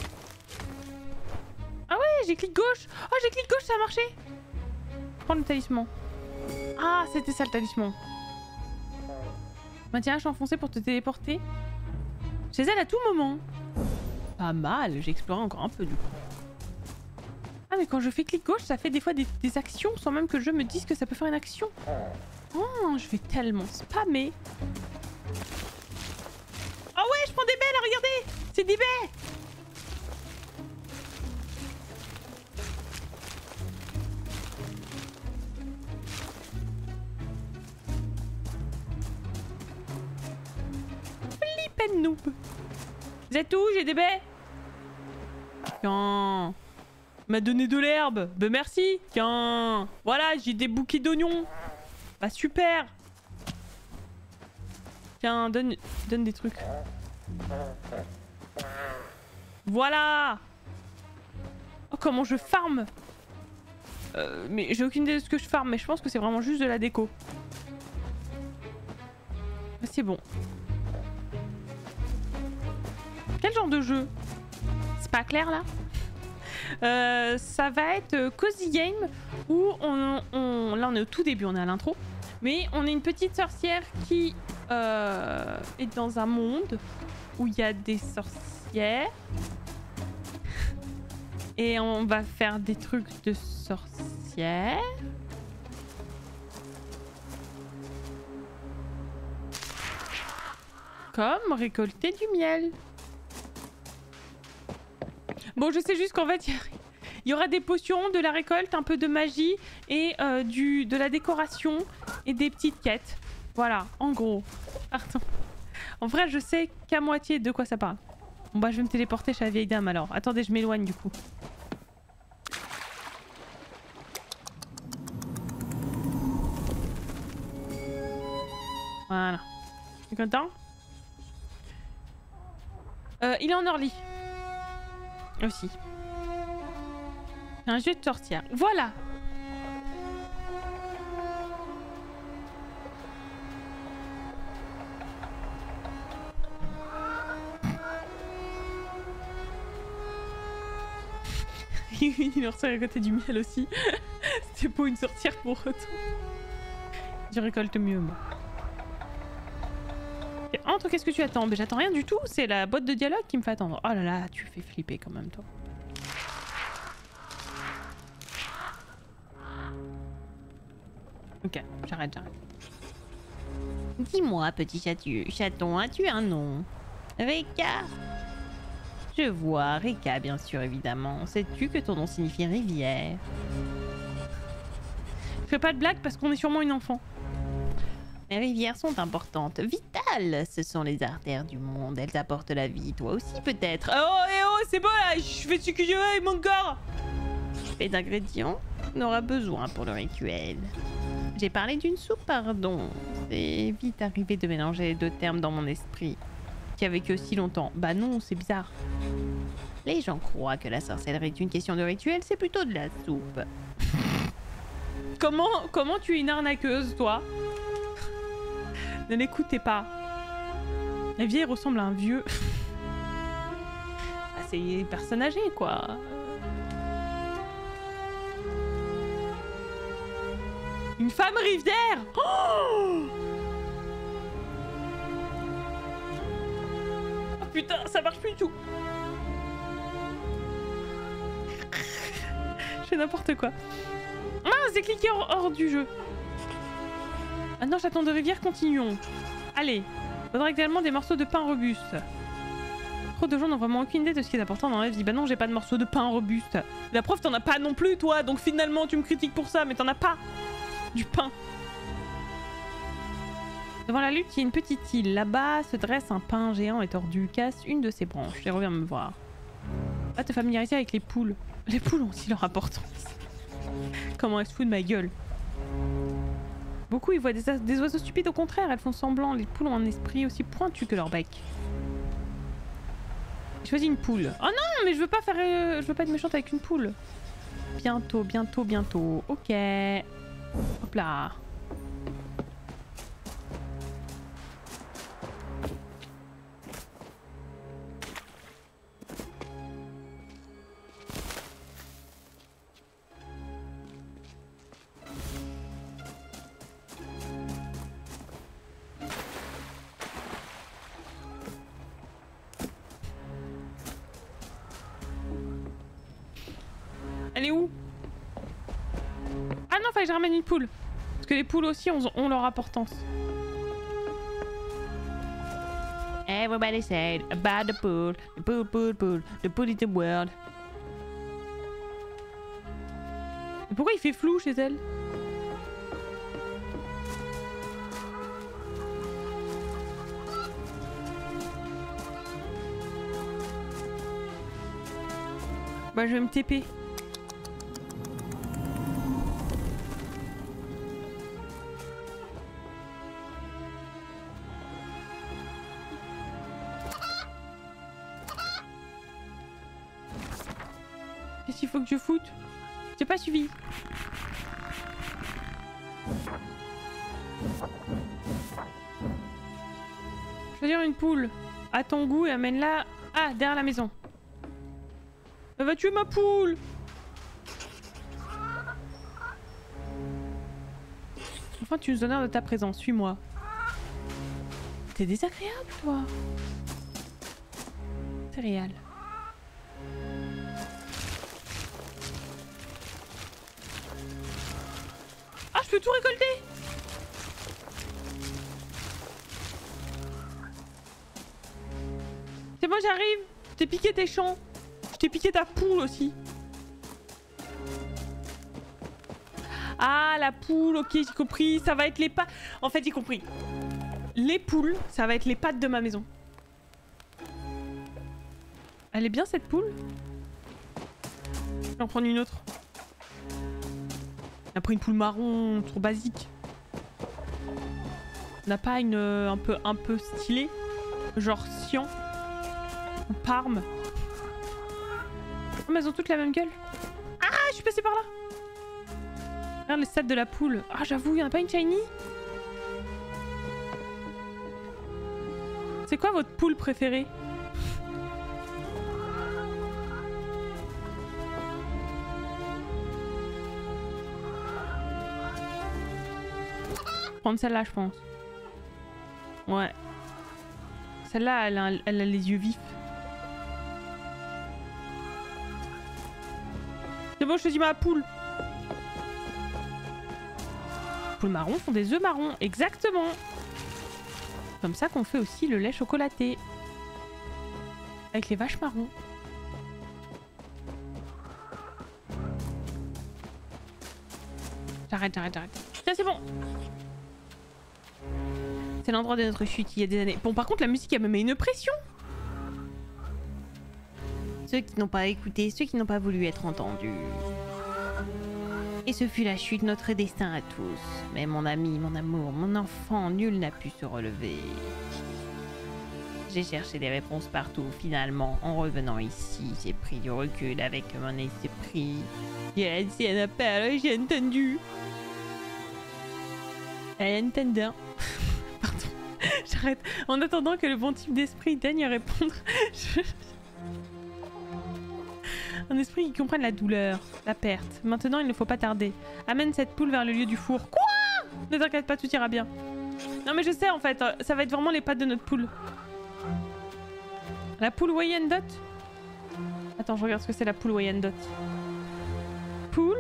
Ah ouais, j'ai clic gauche. Oh, j'ai clic gauche, ça a marché. Prends le talisman. Ah, c'était ça le talisman. Maintiens H enfoncé pour te téléporter chez elle à tout moment. Pas mal, j'ai exploré encore un peu du coup. Ah mais quand je fais clic gauche, ça fait des fois des, des actions sans même que le jeu me dise que ça peut faire une action. Oh, je vais tellement spammer. Oh ouais, je prends des baies là, regardez. C'est des baies. peine, noob. Vous êtes où? J'ai des baies. Tiens. M'a donné de l'herbe. Ben merci. Tiens. Voilà, j'ai des bouquets d'oignons. Bah super. Tiens, donne, donne des trucs. Voilà. Oh, comment je farme. euh, Mais j'ai aucune idée de ce que je farme. Mais je pense que c'est vraiment juste de la déco. C'est bon. Quel genre de jeu? C'est pas clair là. euh, Ça va être Cozy Game où on, on... Là on est au tout début, on est à l'intro. Mais on est une petite sorcière qui euh, est dans un monde où il y a des sorcières. Et on va faire des trucs de sorcières. Comme récolter du miel. Bon, je sais juste qu'en fait, il y aura des potions, de la récolte, un peu de magie et euh, du, de la décoration et des petites quêtes. Voilà, en gros. Pardon. En vrai, je sais qu'à moitié de quoi ça parle. Bon bah, je vais me téléporter chez la vieille dame alors. Attendez, je m'éloigne du coup. Voilà. Tu es content? Euh, il est en early. Aussi. Un jeu de sorcière. Voilà. Il leur sert à côté du miel aussi. C'était pour une sorcière pour retour. Je récolte mieux moi. Entre, qu'est-ce que tu attends? Mais j'attends rien du tout, c'est la boîte de dialogue qui me fait attendre. Oh là là, tu fais flipper quand même toi. Ok, j'arrête, j'arrête. Dis-moi, petit chatu, chaton, as-tu un nom? Reka? Je vois, Reka, bien sûr, évidemment. Sais-tu que ton nom signifie rivière? Je fais pas de blague parce qu'on est sûrement une enfant. Les rivières sont importantes, vitales. Ce sont les artères du monde. Elles apportent la vie. Toi aussi, peut-être. Oh, eh oh, c'est bon là. Je fais ce que je veux avec mon corps. Et d'ingrédients, on aura besoin pour le rituel. J'ai parlé d'une soupe, pardon. C'est vite arrivé de mélanger les deux termes dans mon esprit. Qui a vécu aussi longtemps. Bah non, c'est bizarre. Les gens croient que la sorcellerie est une question de rituel. C'est plutôt de la soupe. Comment, comment tu es une arnaqueuse, toi? Ne l'écoutez pas. La vieille ressemble à un vieux. Ah, c'est une personne âgée, quoi. Une femme rivière. Oh, oh putain, ça marche plus du tout. Je fais n'importe quoi. Ah, c'est cliqué hors, hors du jeu. Maintenant, j'attends de rivière, continuons. Allez, faudra également des morceaux de pain robuste. Trop de gens n'ont vraiment aucune idée de ce qui est important dans la vie. Bah non, j'ai pas de morceaux de pain robuste. La preuve, t'en as pas non plus, toi. Donc finalement, tu me critiques pour ça, mais t'en as pas du pain. Devant la lutte, il y a une petite île. Là-bas se dresse un pin géant et tordu. Casse une de ses branches et reviens me voir. Va te familiariser avec les poules. Les poules ont aussi leur importance. Comment elles se foutent de ma gueule. Beaucoup ils voient des, des oiseaux stupides, au contraire, elles font semblant. Les poules ont un esprit aussi pointu que leur bec. J'ai choisi une poule. Oh non, mais je veux pas faire, euh, je veux pas être méchante avec une poule. Bientôt, bientôt, bientôt. Ok. Hop là. Elle est où? Ah non, fallait que je ramène une poule. Parce que les poules aussi ont, ont leur importance. Everybody said about the pool, the pool, pool, pool, the pool is the world. Mais pourquoi il fait flou chez elle? Bah je vais me T P. Qu'est-ce qu'il faut que je foute? J'ai pas suivi. Choisir une poule à ton goût et amène-la... Ah, derrière la maison. Elle va tuer ma poule. Enfin, tu nous honneurs de ta présence. Suis-moi. T'es désagréable, toi. Céréales. Ah, je peux tout récolter. C'est bon, j'arrive. Je t'ai piqué tes champs. Je t'ai piqué ta poule aussi. Ah, la poule, ok, j'ai compris. Ça va être les pattes. En fait, j'ai compris. Les poules, ça va être les pattes de ma maison. Elle est bien cette poule? Je vais en prendre une autre. On a pris une poule marron, trop basique. On n'a pas une euh, un peu un peu stylée, genre Sian ou Parme. Oh, mais elles ont toutes la même gueule. Ah, je suis passée par là. Regarde les stats de la poule. Ah, j'avoue, il n'y en a pas une shiny. C'est quoi votre poule préférée? Prendre celle-là, je pense. Ouais. Celle-là, elle, a- elle a les yeux vifs. C'est bon, je choisis ma poule. Les poules marrons font des œufs marrons, exactement. Comme ça qu'on fait aussi le lait chocolaté. Avec les vaches marrons. J'arrête, j'arrête, j'arrête. Tiens, c'est bon. C'est l'endroit de notre chute il y a des années. Bon, par contre, la musique, elle me met une pression. Ceux qui n'ont pas écouté, ceux qui n'ont pas voulu être entendus. Et ce fut la chute, notre destin à tous. Mais mon ami, mon amour, mon enfant, nul n'a pu se relever. J'ai cherché des réponses partout. Finalement, en revenant ici, j'ai pris du recul avec mon esprit. J'ai lancé un appel, j'ai entendu. Elle a entendu. Pardon, j'arrête. En attendant que le bon type d'esprit daigne répondre. Je... Un esprit qui comprenne la douleur, la perte. Maintenant, il ne faut pas tarder. Amène cette poule vers le lieu du four. Quoi? Ne t'inquiète pas, tout ira bien. Non mais je sais en fait, ça va être vraiment les pattes de notre poule. La poule Wyandotte. Attends, je regarde ce que c'est la poule Wyandotte. Poule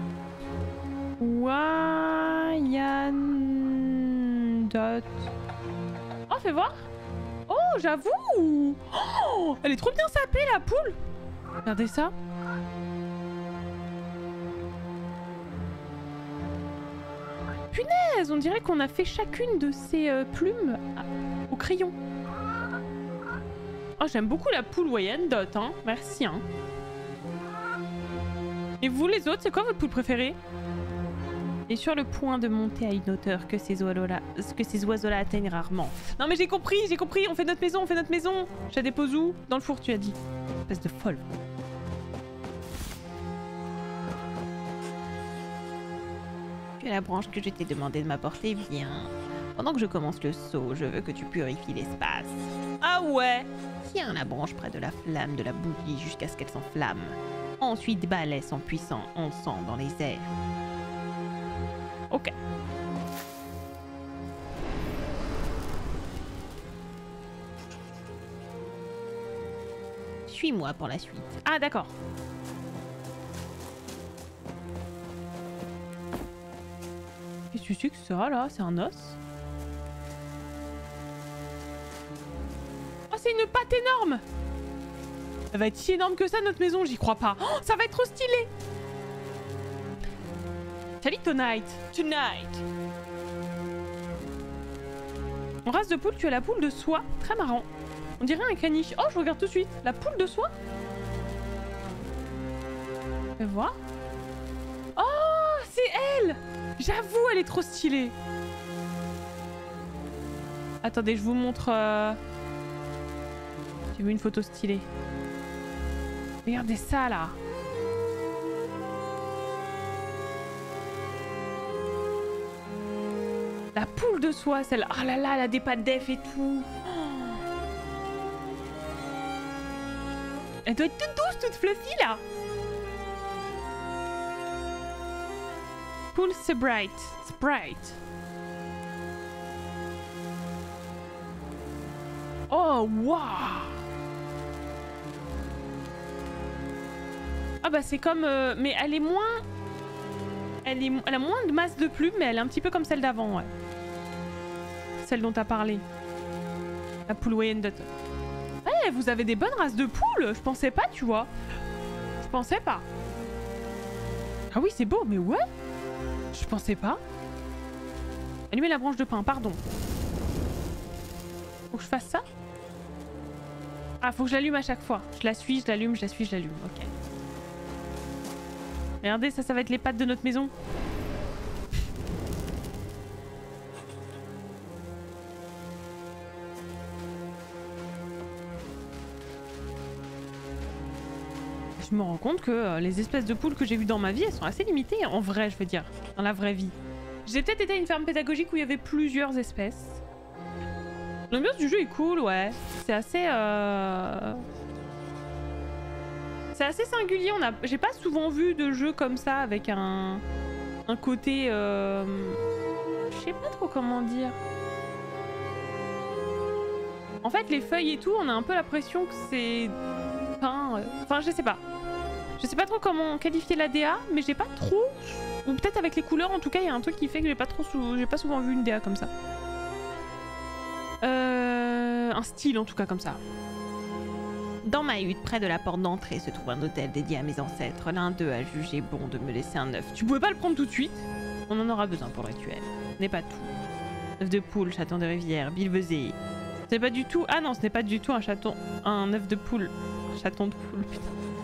Wyandotte. Oh, fais voir. Oh, j'avoue. Oh, elle est trop bien sapée la poule. Regardez ça. Punaise, on dirait qu'on a fait chacune de ces euh, plumes à- au crayon. Oh, j'aime beaucoup la poule Wyandotte, hein. Merci, hein. Et vous, les autres, c'est quoi votre poule préférée? Et sur le point de monter à une hauteur que ces oiseaux-là que ces oiseaux-là atteignent rarement. Non mais j'ai compris, j'ai compris, on fait notre maison, on fait notre maison. Je la dépose où? Dans le four, tu as dit. Espèce de folle. Tu as la branche que je t'ai demandé de m'apporter, viens. Pendant que je commence le saut, je veux que tu purifies l'espace. Ah ouais. Tiens la branche près de la flamme de la bougie jusqu'à ce qu'elle s'enflamme. Ensuite, balaie son puissant encens dans les airs. Ok. Suis-moi pour la suite. Ah d'accord. Qu'est-ce que c'est que ça là? C'est un os? Oh, c'est une patte énorme! Elle va être si énorme que ça notre maison, j'y crois pas. Oh, ça va être trop stylé! Salut Tonight! Tonight! En race de poule, tu as la poule de soie. Très marrant. On dirait un caniche. Oh, je regarde tout de suite. La poule de soie? Fais voir. Oh, c'est elle! J'avoue, elle est trop stylée. Attendez, je vous montre... Euh... J'ai vu une photo stylée. Regardez ça, là. La poule de soie, celle... Oh là là, elle a des pattes d'œuf et tout. Oh. Elle doit être toute douce, toute fluffy, là. Poule Sprite. Sprite. Oh, waouh. Ah bah c'est comme... Euh, mais elle est moins... Elle, est... elle a moins de masse de plumes, mais elle est un petit peu comme celle d'avant, ouais. Celle dont t'as parlé. La poule Wyandotte. Ouais, vous avez des bonnes races de poules. Je pensais pas, tu vois. Je pensais pas. Ah oui, c'est beau, mais ouais. Je pensais pas. Allumer la branche de pin, pardon. Faut que je fasse ça? Ah, faut que je l'allume à chaque fois. Je la suis, je l'allume, je la suis, je l'allume. Ok. Regardez, ça, ça va être les pattes de notre maison. Je me rends compte que euh, les espèces de poules que j'ai vues dans ma vie, elles sont assez limitées, en vrai, je veux dire, dans la vraie vie. J'ai peut-être été à une ferme pédagogique où il y avait plusieurs espèces. L'ambiance du jeu est cool, ouais. C'est assez... Euh... C'est assez singulier. On a... J'ai pas souvent vu de jeux comme ça avec un, un côté... Euh... Je sais pas trop comment dire. En fait, les feuilles et tout, on a un peu l'impression que c'est... Peint... Enfin, je sais pas. Je sais pas trop comment qualifier la D A, mais j'ai pas trop... Ou peut-être avec les couleurs, en tout cas, il y a un truc qui fait que j'ai pas trop sou... j'ai pas souvent vu une D A comme ça. Euh... Un style, en tout cas, comme ça. Dans ma hutte, près de la porte d'entrée, se trouve un hôtel dédié à mes ancêtres. L'un d'eux a jugé bon de me laisser un œuf. Tu pouvais pas le prendre tout de suite? On en aura besoin pour le rituel. Ce n'est pas tout. œuf de poule, chaton de rivière, bilvesé. Ce n'est pas du tout... Ah non, ce n'est pas du tout un chaton... Un œuf de poule. Un chaton de poule, putain.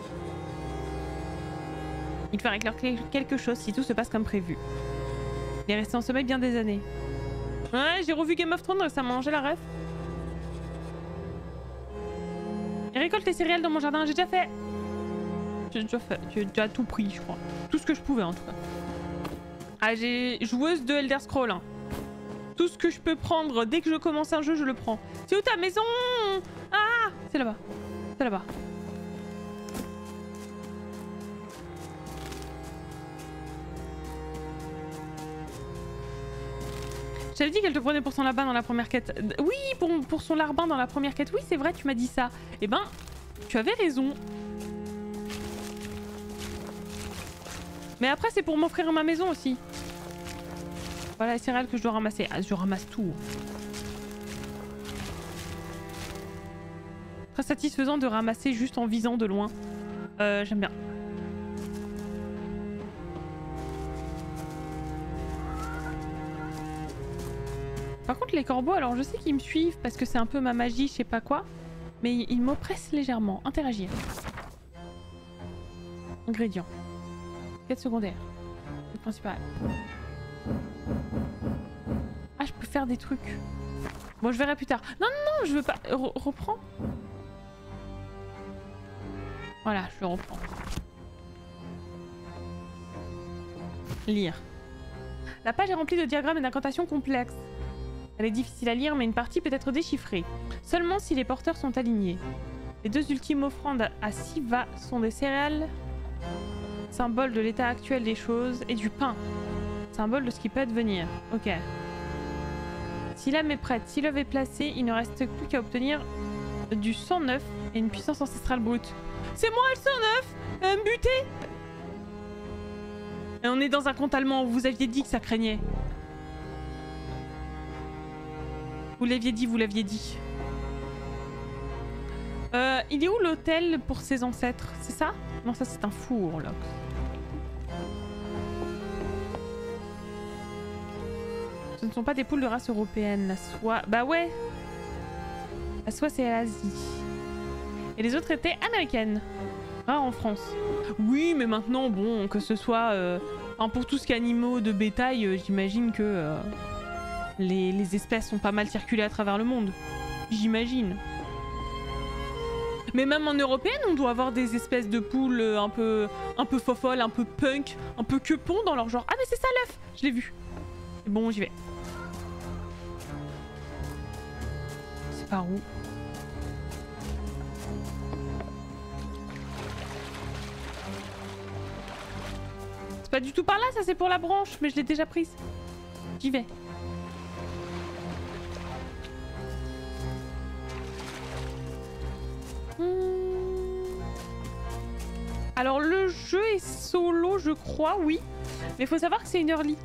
Il faudrait éclore quelque chose si tout se passe comme prévu. Il est resté en sommeil bien des années. Ouais, j'ai revu Game of Thrones récemment, j'ai la ref. Et récolte les céréales dans mon jardin, j'ai déjà fait. J'ai déjà fait, j'ai déjà tout pris, je crois. Tout ce que je pouvais en tout cas. Ah, j'ai joueuse de Elder Scrolls. Hein. Tout ce que je peux prendre dès que je commence un jeu, je le prends. C'est où ta maison? Ah, c'est là-bas. C'est là-bas. J'avais dit qu'elle te prenait pour son larbin dans la première quête. Oui, pour, pour son larbin dans la première quête. Oui, c'est vrai, tu m'as dit ça. Eh ben, tu avais raison. Mais après, c'est pour m'offrir ma maison aussi. Voilà les céréales que je dois ramasser. Ah, je ramasse tout. Très satisfaisant de ramasser juste en visant de loin. Euh, j'aime bien. Par contre les corbeaux, alors je sais qu'ils me suivent parce que c'est un peu ma magie, je sais pas quoi. Mais ils m'oppressent légèrement. Interagir. Ingrédients. Quête secondaire. Quête principale. Ah, je peux faire des trucs. Bon, je verrai plus tard. Non, non, non, je veux pas... Re reprends. Voilà, je le reprends. Lire. La page est remplie de diagrammes et d'incantations complexes. Elle est difficile à lire, mais une partie peut être déchiffrée. Seulement si les porteurs sont alignés. Les deux ultimes offrandes à Siva sont des céréales, symbole de l'état actuel des choses, et du pain, symbole de ce qui peut advenir. Ok. Si l'âme est prête, si l'œuf est placé, il ne reste plus qu'à obtenir du sang neuf et une puissance ancestrale brute. C'est moi le sang neuf euh, me buter. Et on est dans un conte allemand où vous aviez dit que ça craignait. Vous l'aviez dit, vous l'aviez dit. Euh, il est où l'hôtel pour ses ancêtres? C'est ça? Non, ça c'est un four, là. Ce ne sont pas des poules de race européenne. La soie... Bah ouais. La soie, c'est l'Asie. Et les autres étaient américaines. Rare en France. Oui, mais maintenant, bon, que ce soit... Euh, enfin, pour tout ce qui est animaux de bétail, euh, j'imagine que euh, les, les espèces sont pas mal circulées à travers le monde. J'imagine. Mais même en européenne, on doit avoir des espèces de poules euh, un peu, un peu fofolles, un peu punk, un peu quepon dans leur genre. Ah mais c'est ça l'œuf, je l'ai vu. Bon, j'y vais. C'est par où? C'est pas du tout par là, ça c'est pour la branche, mais je l'ai déjà prise. J'y vais. Alors le jeu est solo, je crois, oui. Mais il faut savoir que c'est une early.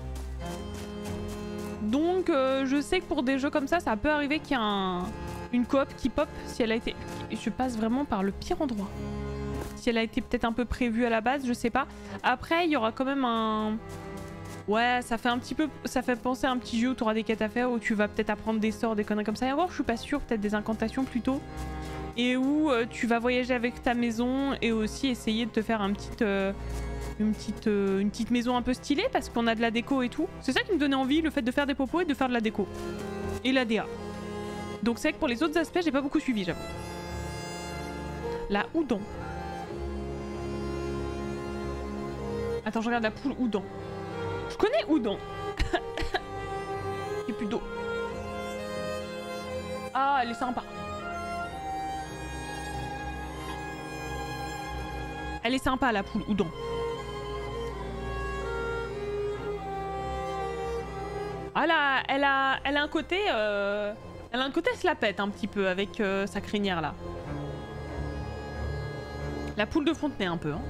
Donc euh, je sais que pour des jeux comme ça, ça peut arriver qu'il y a un... une coop qui pop si elle a été... Je passe vraiment par le pire endroit. Si elle a été peut-être un peu prévue à la base, je sais pas. Après, il y aura quand même un... Ouais, ça fait un petit peu... Ça fait penser à un petit jeu où tu auras des quêtes à faire, où tu vas peut-être apprendre des sorts, des conneries comme ça. Et encore, je suis pas sûre, peut-être des incantations plutôt. Et où euh, tu vas voyager avec ta maison et aussi essayer de te faire un petit, euh, une, petite, euh, une petite maison un peu stylée parce qu'on a de la déco et tout. C'est ça qui me donnait envie, le fait de faire des popos et de faire de la déco. Et la D A. Donc c'est vrai que pour les autres aspects, j'ai pas beaucoup suivi, j'avoue. La Houdon. Attends, je regarde la poule Houdon. Je connais Houdon. Il n'y a plus d'eau. Ah, elle est sympa. Elle est sympa la poule Houdon. Ah là, elle a, elle a un côté, euh, elle a un côté slapette un petit peu avec euh, sa crinière là. La poule de Fontenay un peu. Hein.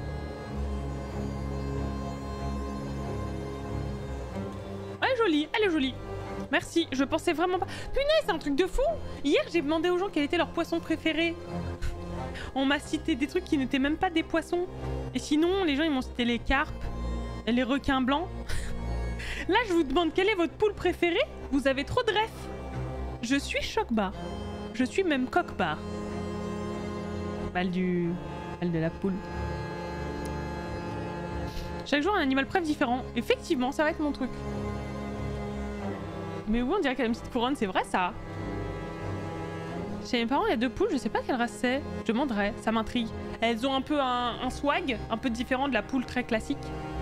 Elle est jolie, elle est jolie. Merci, je pensais vraiment pas. Punaise, c'est un truc de fou. Hier, j'ai demandé aux gens quel était leur poisson préféré. On m'a cité des trucs qui n'étaient même pas des poissons. Et sinon, les gens ils m'ont cité les carpes, les requins blancs. Là, je vous demande quelle est votre poule préférée. Vous avez trop de refs. Je suis choc-bar. Je suis même coq-bar. Balle du... Balle de la poule. Chaque jour, un animal préf différent. Effectivement, ça va être mon truc. Mais oui, on dirait qu'elle a une petite couronne. C'est vrai, ça. Chez mes parents, il y a deux poules, je sais pas quelle race c'est. Je demanderai, ça m'intrigue. Elles ont un peu un, un swag, un peu différent de la poule très classique.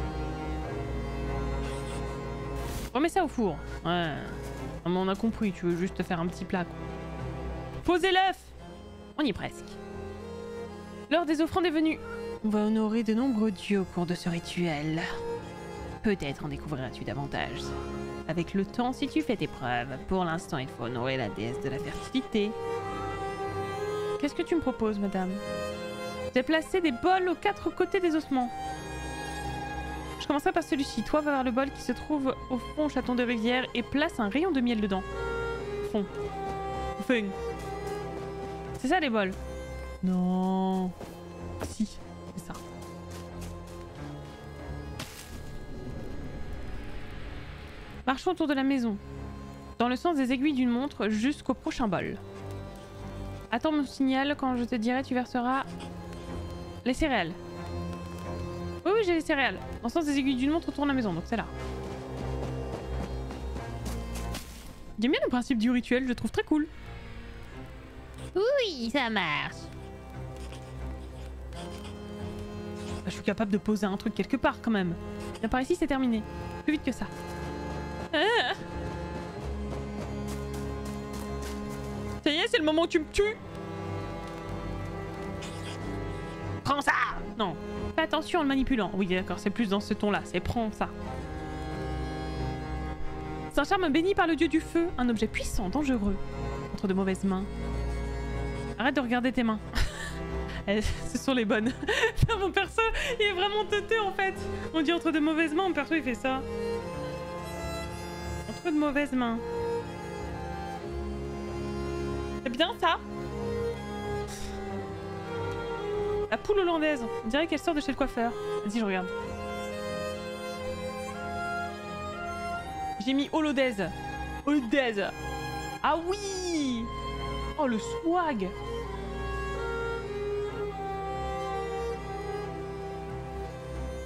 Remets ça au four. Ouais. Non, mais on a compris, tu veux juste faire un petit plat, quoi. Posez l'œuf. On y est presque. L'heure des offrandes est venue. On va honorer de nombreux dieux au cours de ce rituel. Peut-être en découvriras-tu davantage. Avec le temps, si tu fais tes preuves. Pour l'instant, il faut honorer la déesse de la fertilité. Qu'est-ce que tu me proposes, madame? J'ai placé des bols aux quatre côtés des ossements. Je commencerai par celui-ci. Toi, va vers le bol qui se trouve au fond chaton de rivière et place un rayon de miel dedans. Fond. Fond. C'est ça, les bols? Non. Si, c'est ça. Marchons autour de la maison. Dans le sens des aiguilles d'une montre jusqu'au prochain bol. Attends mon signal, quand je te dirai, tu verseras les céréales. Oui, oui, j'ai les céréales. Dans le sens des aiguilles d'une montre autour de la maison, donc c'est là. J'aime bien le principe du rituel, je le trouve très cool. Oui, ça marche. Je suis capable de poser un truc quelque part quand même. Bien par ici, c'est terminé. Plus vite que ça. Ah, ça y est, c'est le moment où tu me tues. Prends ça. Non. Fais attention en le manipulant. Oui, d'accord, c'est plus dans ce ton-là. C'est prends ça. C'est un charme béni par le dieu du feu. Un objet puissant, dangereux. Entre de mauvaises mains. Arrête de regarder tes mains. Ce sont les bonnes. Mon perso, il est vraiment teuteux en fait. On dit entre de mauvaises mains, mon perso il fait ça. Entre de mauvaises mains. C'est bien ça. La poule hollandaise. On dirait qu'elle sort de chez le coiffeur. Vas-y, je regarde. J'ai mis hollandaise. Hollandaise. Ah oui. Oh, le swag.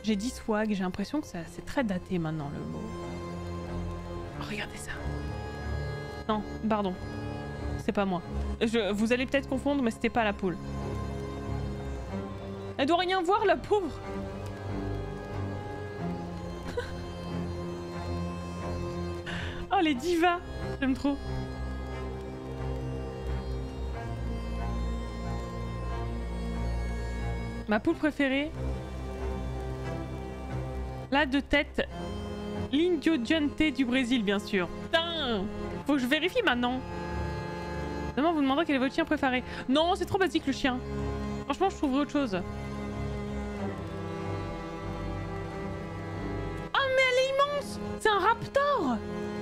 J'ai dit swag, j'ai l'impression que ça c'est très daté maintenant le mot. Oh, regardez ça. Non, pardon. C'est pas moi. Je, vous allez peut-être confondre, mais c'était pas la poule. Elle doit rien voir, la pauvre. Oh, les divas. J'aime trop. Ma poule préférée. Là, de tête. L'Indio Diante du Brésil, bien sûr. Putain, faut que je vérifie maintenant. Demain, vous demandera quel est votre chien préféré. Non, c'est trop basique le chien. Franchement, je trouverai autre chose. Oh, mais elle est immense! C'est un raptor!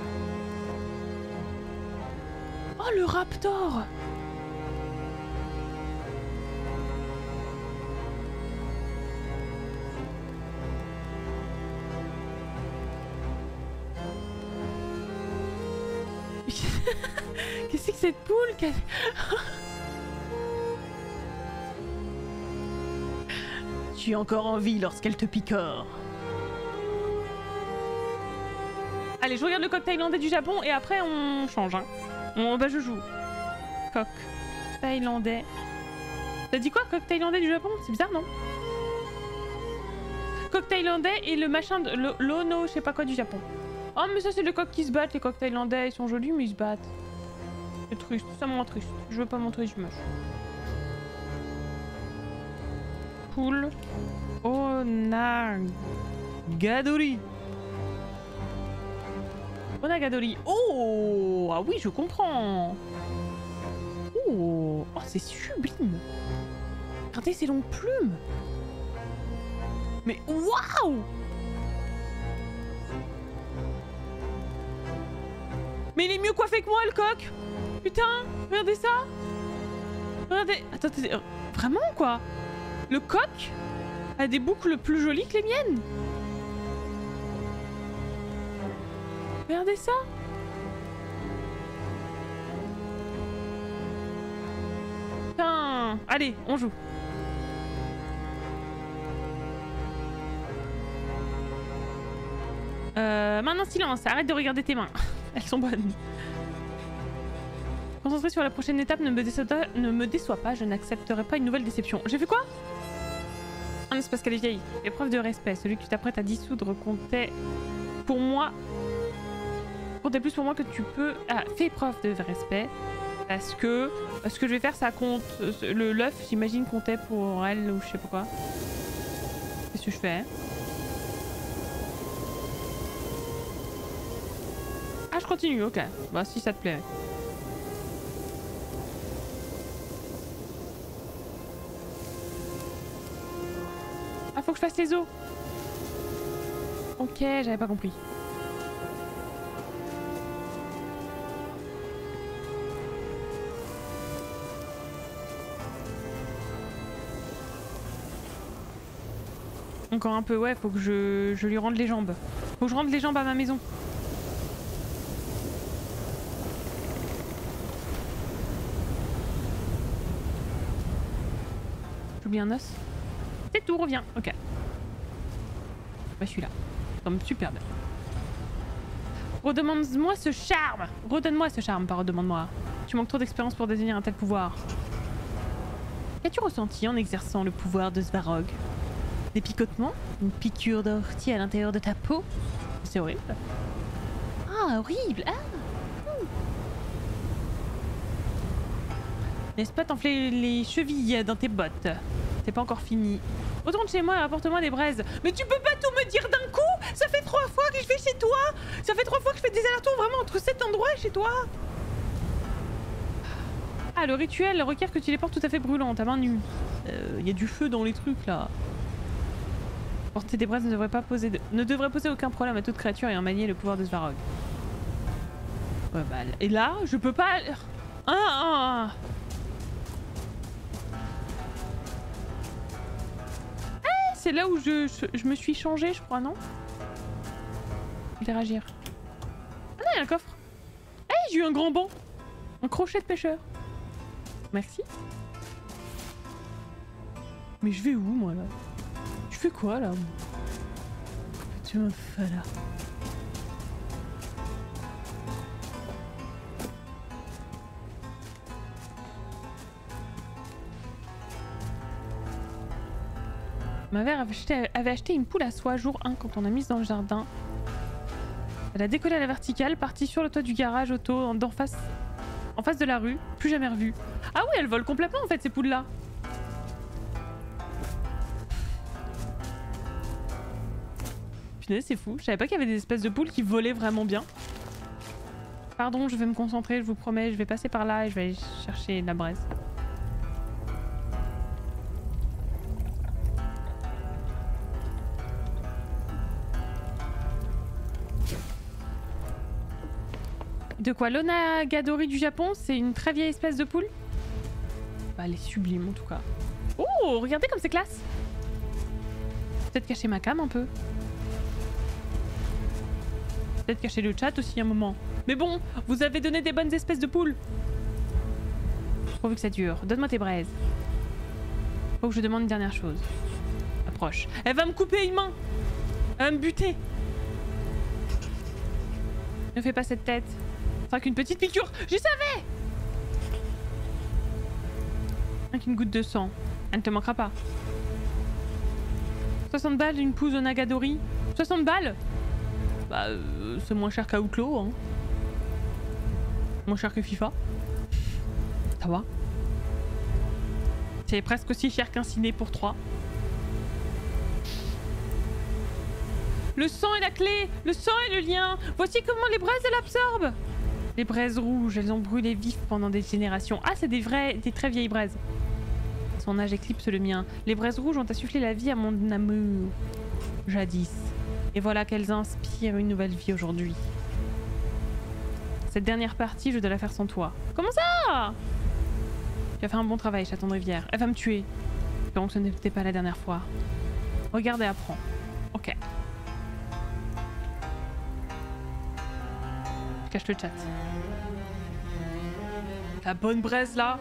Oh, le raptor! Qu'est-ce que c'est que cette poule qu'elle... Tu es encore en vie lorsqu'elle te picore. Allez, je regarde le coq thaïlandais du Japon et après on change. Hein. On, bah je joue. Coq thaïlandais. T'as dit quoi, coq thaïlandais du Japon? C'est bizarre, non? Coq thaïlandais et le machin de l'ono, je sais pas quoi du Japon. Oh mais ça c'est le coq qui se battent, les coqs thaïlandais, ils sont jolis mais ils se battent. C'est triste, ça me rend triste. Je veux pas montrer l'image. Poule. Onagadori. Onagadori. Oh, ah oui, je comprends. Oh, oh c'est sublime. Regardez ces longues plumes. Mais waouh! Mais il est mieux coiffé que moi, le coq! Putain, regardez ça! Regardez... Attends, attendez... Vraiment, quoi? Le coq a des boucles plus jolies que les miennes! Regardez ça! Putain! Allez, on joue! Euh, maintenant silence, arrête de regarder tes mains. Elles sont bonnes. Concentré sur la prochaine étape, ne me déçois, ne me déçois pas, je n'accepterai pas une nouvelle déception. J'ai fait quoi? Ah non, c'est parce qu'elle est vieille. Épreuve de respect, celui que tu t'apprêtes à dissoudre comptait pour moi. Comptait plus pour moi que tu peux. Ah, fais preuve de respect. Parce que ce que je vais faire, ça compte. Le l'œuf, j'imagine, comptait pour elle ou je sais pas quoi. Qu'est-ce que je fais? Ah, je continue, ok. Bah, si ça te plaît. Ah, faut que je fasse les os. Ok, j'avais pas compris. Encore un peu, ouais, faut que je, je lui rende les jambes. Faut que je rende les jambes à ma maison. J'oublie un os. C'est tout, reviens. Ok. Bah, je suis là. Ça tombe super bien. Redemande-moi ce charme. Redonne-moi ce charme, pas redemande-moi. Tu manques trop d'expérience pour détenir un tel pouvoir. Qu'as-tu ressenti en exerçant le pouvoir de Svarog? Des picotements? Une piqûre d'ortie à l'intérieur de ta peau? C'est horrible. Ah, horrible! Ah. Mmh. N'est-ce pas t'enfler les chevilles dans tes bottes? C'est pas encore fini. Retourne chez moi et apporte-moi des braises. Mais tu peux pas tout me dire d'un coup? Ça fait trois fois que je vais chez toi! Ça fait trois fois que je fais des allers-retours vraiment entre cet endroit et chez toi! Ah, le rituel requiert que tu les portes tout à fait brûlantes, à main nue. Il euh, y a du feu dans les trucs là. Porter des braises ne devrait pas poser de... ne devrait poser aucun problème à toute créature ayant manié le pouvoir de Svarog. Ouais, bah, et là, je peux pas... Ah, ah, ah. Eh, c'est là où je, je, je me suis changée, je crois, non? Interagir. Ah non, il y a un coffre. Eh, hey, j'ai eu un grand banc. Un crochet de pêcheur. Merci. Mais je vais où, moi, là? Je fais quoi, là? tu me fais là? Ma mère avait acheté, avait acheté une poule à soie jour un quand on l'a mise dans le jardin. Elle a décollé à la verticale, partie sur le toit du garage auto, d'en face, en face de la rue, plus jamais revue. Ah oui, elle vole complètement en fait ces poules là. Punaise, c'est fou. Je savais pas qu'il y avait des espèces de poules qui volaient vraiment bien. Pardon, je vais me concentrer, je vous promets, je vais passer par là et je vais aller chercher la braise. De quoi? L'onagadori du Japon, c'est une très vieille espèce de poule? Bah, elle est sublime en tout cas. Oh, regardez comme c'est classe! Peut-être cacher ma cam un peu. Peut-être cacher le chat aussi un moment. Mais bon, vous avez donné des bonnes espèces de poules. Pourvu que ça dure. Donne-moi tes braises. Faut que je demande une dernière chose. Approche. Elle va me couper une main! Elle va me buter! Ne fais pas cette tête. Enfin qu'une petite piqûre, je savais! Rien qu'une goutte de sang, elle ne te manquera pas. soixante balles une pousse onagadori. soixante balles? Bah euh, c'est moins cher qu'à Outlaw, hein. Moins cher que FIFA. Ça va. C'est presque aussi cher qu'un ciné pour trois. Le sang est la clé, le sang est le lien. Voici comment les braises elles absorbent. Les braises rouges, elles ont brûlé vif pendant des générations. Ah, c'est des vraies, des très vieilles braises. Son âge éclipse le mien. Les braises rouges ont insufflé la vie à mon amour. Jadis. Et voilà qu'elles inspirent une nouvelle vie aujourd'hui. Cette dernière partie, je dois la faire sans toi. Comment ça? Tu as fait un bon travail, chaton de rivière. Elle va me tuer. Espérons que ce n'était pas la dernière fois. Regarde et apprends. Ok. Je cache le chat. La bonne braise là.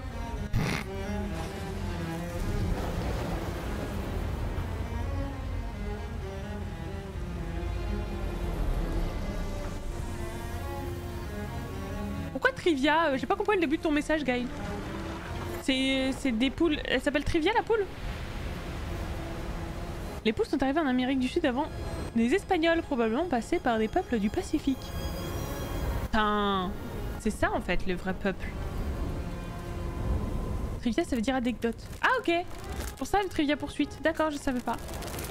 Pourquoi Trivia? J'ai pas compris le début de ton message, Gaël. C'est des poules. Elle s'appelle Trivia la poule? Les poules sont arrivées en Amérique du Sud avant les Espagnols, probablement passés par des peuples du Pacifique. Putain, c'est ça en fait le vrai peuple. Trivia ça veut dire anecdote. Ah ok, pour ça le trivia poursuite. D'accord, je savais pas.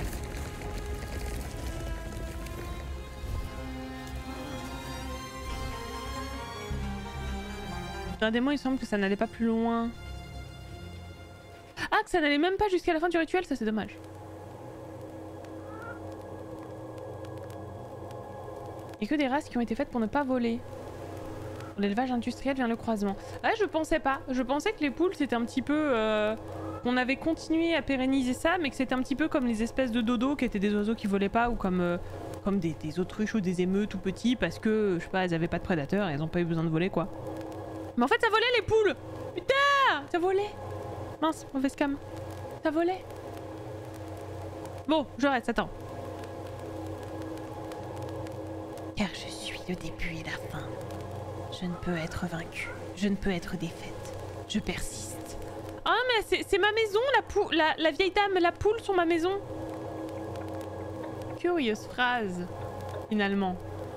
Dans un démon il semble que ça n'allait pas plus loin. Ah, que ça n'allait même pas jusqu'à la fin du rituel, ça c'est dommage. Il n'y a que des races qui ont été faites pour ne pas voler. Pour l'élevage industriel vient le croisement. Ah, je pensais pas. Je pensais que les poules c'était un petit peu... Euh, qu'on avait continué à pérenniser ça, mais que c'était un petit peu comme les espèces de dodos qui étaient des oiseaux qui volaient pas, ou comme, euh, comme des, des autruches ou des émeux tout petits parce que, je sais pas, elles avaient pas de prédateurs et elles ont pas eu besoin de voler quoi. Mais en fait ça volait les poules! Putain! Ça volait! Mince, mauvaise cam. Ça volait. Bon, je reste, attends. Car je suis le début et la fin. Je ne peux être vaincue. Je ne peux être défaite. Je persiste. Ah mais c'est ma maison, la, pou la, la vieille dame, la poule sur ma maison. Curieuse phrase, finalement.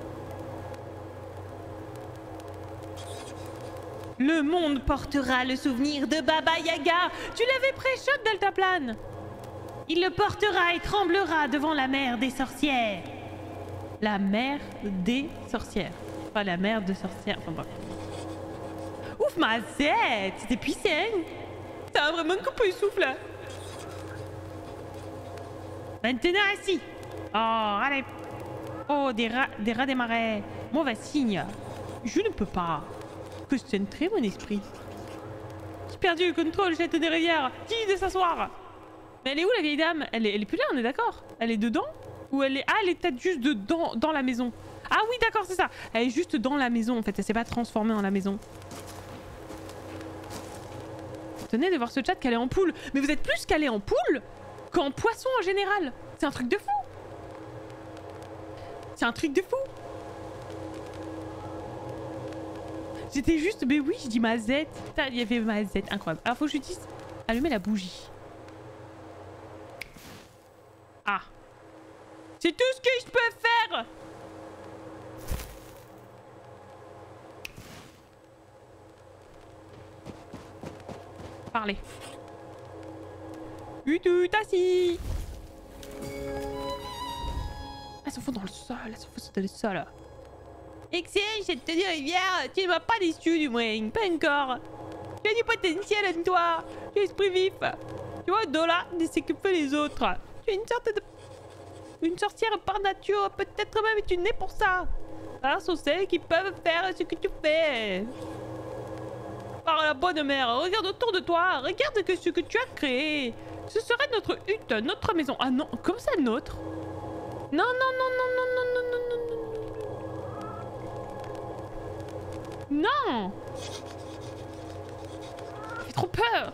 Le monde portera le souvenir de Baba Yaga. Tu l'avais pré-shot, Deltaplane. Il le portera et tremblera devant la mère des sorcières. La mère des sorcières. Pas la mère de sorcières. Enfin bref. Ouf, ma tête. C'était puissant. T'as vraiment coupé le souffle là. Maintenant assis. Oh, allez. Oh, des rats des, rats des marais. Mauvais signe. Je ne peux pas. Que c'est un très bon esprit. J'ai perdu le contrôle, j'ai été des rivières. Dis de s'asseoir. Mais elle est où la vieille dame? Elle est, elle est plus là, on est d'accord? Elle est dedans? Ou elle est... Ah, elle est peut-être juste dedans, dans la maison. Ah oui, d'accord, c'est ça. Elle est juste dans la maison, en fait. Elle s'est pas transformée en la maison. Tenez de voir ce chat qu'elle est en poule. Mais vous êtes plus qu'elle est en poule qu'en poisson en général. C'est un truc de fou. c'est un truc de fou. J'étais juste, mais oui, je dis Mazette. Putain, il y avait Mazette, incroyable. Alors faut que je dise allumer la bougie. Ah. C'est tout ce que je peux faire. Parlez. Utu, tassi. Elles se font dans le sol, elles se font dans le sol. Excellent, cette tenue rivière, tu ne m'as pas déçu du moins, pas encore. Tu as du potentiel en toi, tu es esprit vif. Tu vois, Dola, c'est que fait les autres. Tu es une sorte de... une sorcière par nature, peut-être même tu nais pour ça. Par sont celles qui peuvent faire ce que tu fais. Par la bonne mère, regarde autour de toi, regarde que ce que tu as créé. Ce serait notre hutte, notre maison. Ah non, comme ça notre. Non, non, non, non, non, non, non, non, non, non. Non. Ça fait trop peur.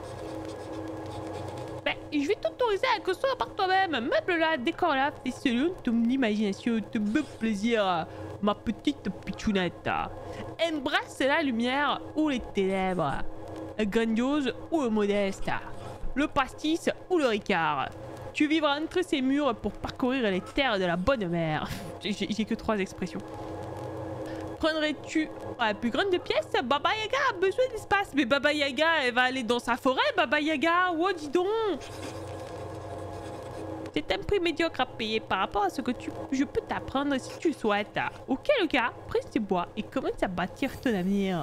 Ben, je vais t'autoriser à construire par toi-même. Meuble là, décor là, fais selon ton imagination, te beau plaisir, ma petite pichounette. Embrasse la lumière ou les ténèbres. Grandiose ou modeste. Le pastis ou le ricard. Tu vivras entre ces murs pour parcourir les terres de la bonne mère. J'ai que trois expressions. Prendrais-tu la plus grande pièce? Baba Yaga a besoin d'espace. Mais Baba Yaga, elle va aller dans sa forêt, Baba Yaga. Oh, dis donc. C'est un prix médiocre à payer par rapport à ce que tu, je peux t'apprendre si tu souhaites. Auquel cas, presse tes bois et commence à bâtir ton avenir.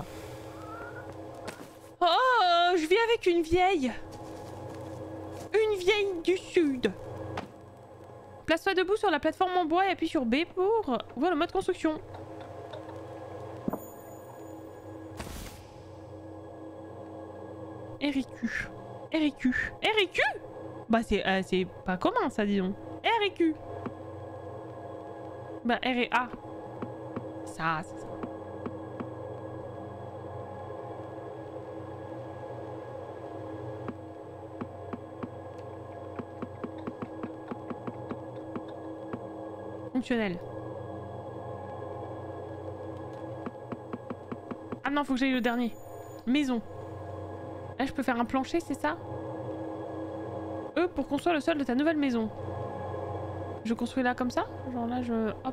Oh, je vis avec une vieille. Une vieille du sud. Place-toi debout sur la plateforme en bois et appuie sur B pour ouvrir le mode construction. R I Q. R I Q. R I Q. Bah c'est euh, c'est pas commun ça, disons. R I Q. Bah R et A. Ça, c'est ça. Fonctionnel. Ah non, faut que j'aille le dernier. Maison. Là, je peux faire un plancher, c'est ça? E pour construire le sol de ta nouvelle maison. Je construis là comme ça? Genre là, je... Hop.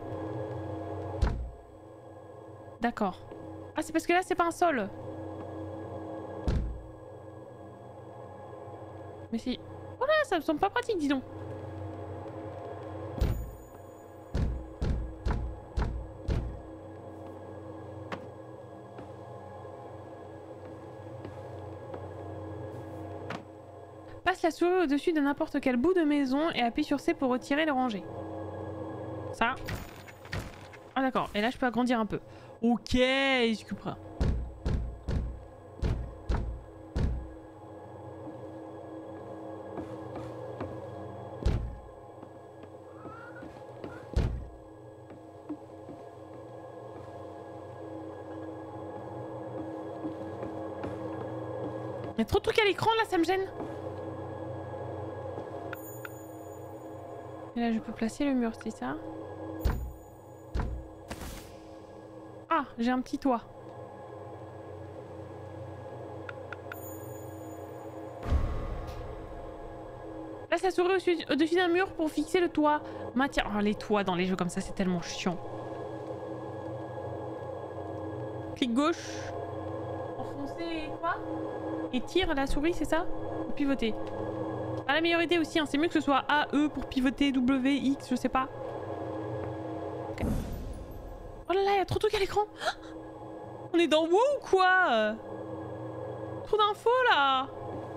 D'accord. Ah, c'est parce que là, c'est pas un sol. Mais si... Oh là, ça me semble pas pratique, dis donc. Passe la souris au-dessus de n'importe quel bout de maison et appuie sur C pour retirer le ranger. Ça. Ah d'accord, et là je peux agrandir un peu. Ok, je comprends. Il y a trop de trucs à l'écran là, ça me gêne. Et là, je peux placer le mur, c'est ça? Ah, j'ai un petit toit. Place la souris au-dessus au-dessus d'un mur pour fixer le toit. Maintien. Oh, les toits dans les jeux comme ça, c'est tellement chiant. Clic gauche. Enfoncer quoi? Et tire la souris, c'est ça? Pour pivoter. Pas la meilleure idée aussi, hein. C'est mieux que ce soit A, E pour pivoter, W, X, je sais pas. Okay. Oh là là, il y a trop de trucs à l'écran. On est dans WoW ou quoi? Trop d'infos là.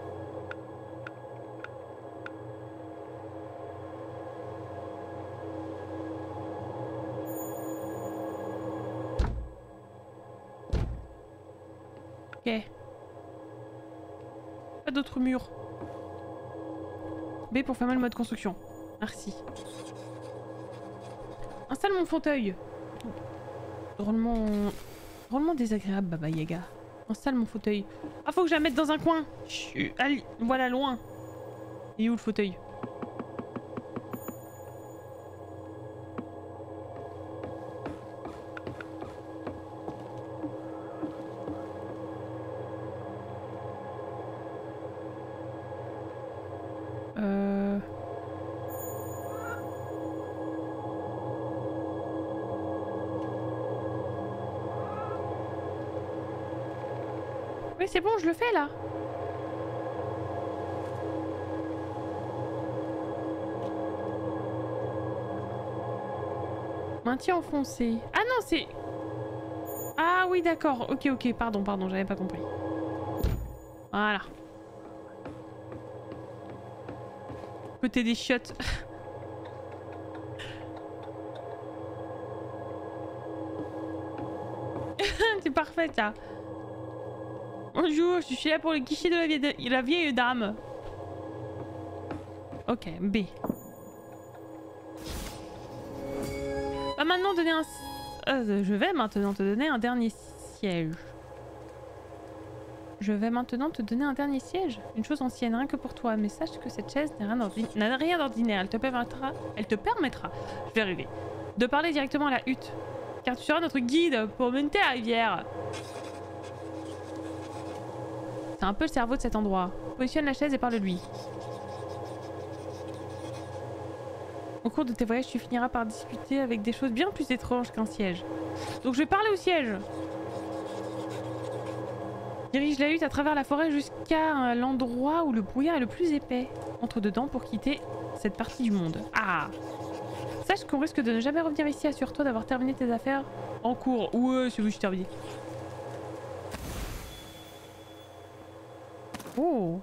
Ok. Pas d'autres murs. B pour fermer le mode construction. Merci. Installe mon fauteuil. Drôlement... Drôlement désagréable, Baba Yaga. Installe mon fauteuil. Ah, faut que je la mette dans un coin. Chut, allez, voilà, loin. Il est où le fauteuil? Oui, c'est bon, je le fais là. Maintien enfoncé. Ah non, c'est... Ah oui, d'accord. Ok, ok, pardon, pardon, j'avais pas compris. Voilà. Côté des chiottes. C'est parfait ça. Bonjour, je suis là pour le guichet de la vieille, de... la vieille dame. Ok, B. Va maintenant donner un... Euh, je vais maintenant te donner un dernier siège. Je vais maintenant te donner un dernier siège. Une chose ancienne, rien que pour toi. Mais sache que cette chaise n'a rien d'ordinaire. Elle te permettra... Elle te permettra... Je vais arriver. De parler directement à la hutte. Car tu seras notre guide pour monter la rivière. C'est un peu le cerveau de cet endroit. Positionne la chaise et parle-lui. Au cours de tes voyages, tu finiras par discuter avec des choses bien plus étranges qu'un siège. Donc je vais parler au siège. Dirige la hutte à travers la forêt jusqu'à l'endroit où le brouillard est le plus épais. Entre dedans pour quitter cette partie du monde. Ah! Sache qu'on risque de ne jamais revenir ici. Assure-toi d'avoir terminé tes affaires en cours. Ouais, c'est bon, je terminé. Oh!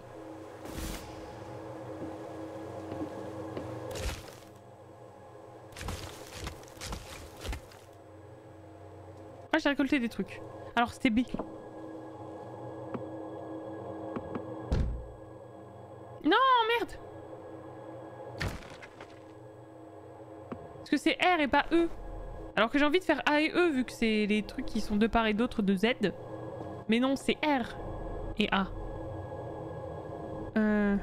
Ah, j'ai récolté des trucs. Alors c'était B. Non, merde! Parce que c'est R et pas E. Alors que j'ai envie de faire A et E vu que c'est les trucs qui sont de part et d'autre de Z. Mais non, c'est R et A. Euh...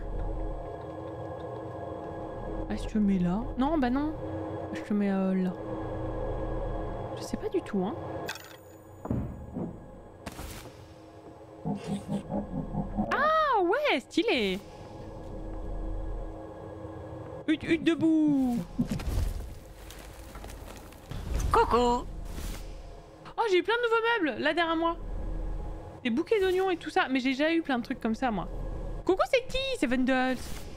Ah, je te mets là. Non, bah non. Je te mets euh, là. Je sais pas du tout, hein. Ah ouais, stylé. Hutte, hutte debout. Coucou. Oh, j'ai eu plein de nouveaux meubles là derrière moi. Des bouquets d'oignons et tout ça. Mais j'ai déjà eu plein de trucs comme ça, moi. Coucou, c'est qui? C'est Vendels.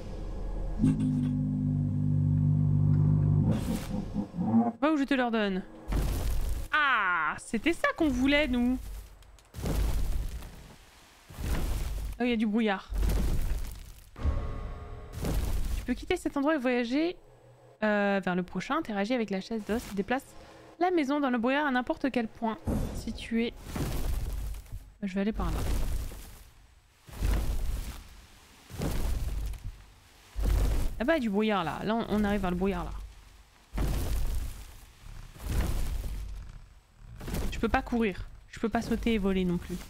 Va où je te leur donne. Ah, c'était ça qu'on voulait, nous. Oh, il y a du brouillard. Tu peux quitter cet endroit et voyager euh, vers le prochain. Interagis avec la chaise d'os et déplace la maison dans le brouillard à n'importe quel point situé. Je vais aller par là. Là-bas, il y a du brouillard, là. Là, on arrive vers le brouillard, là. Je peux pas courir. Je peux pas sauter et voler non plus.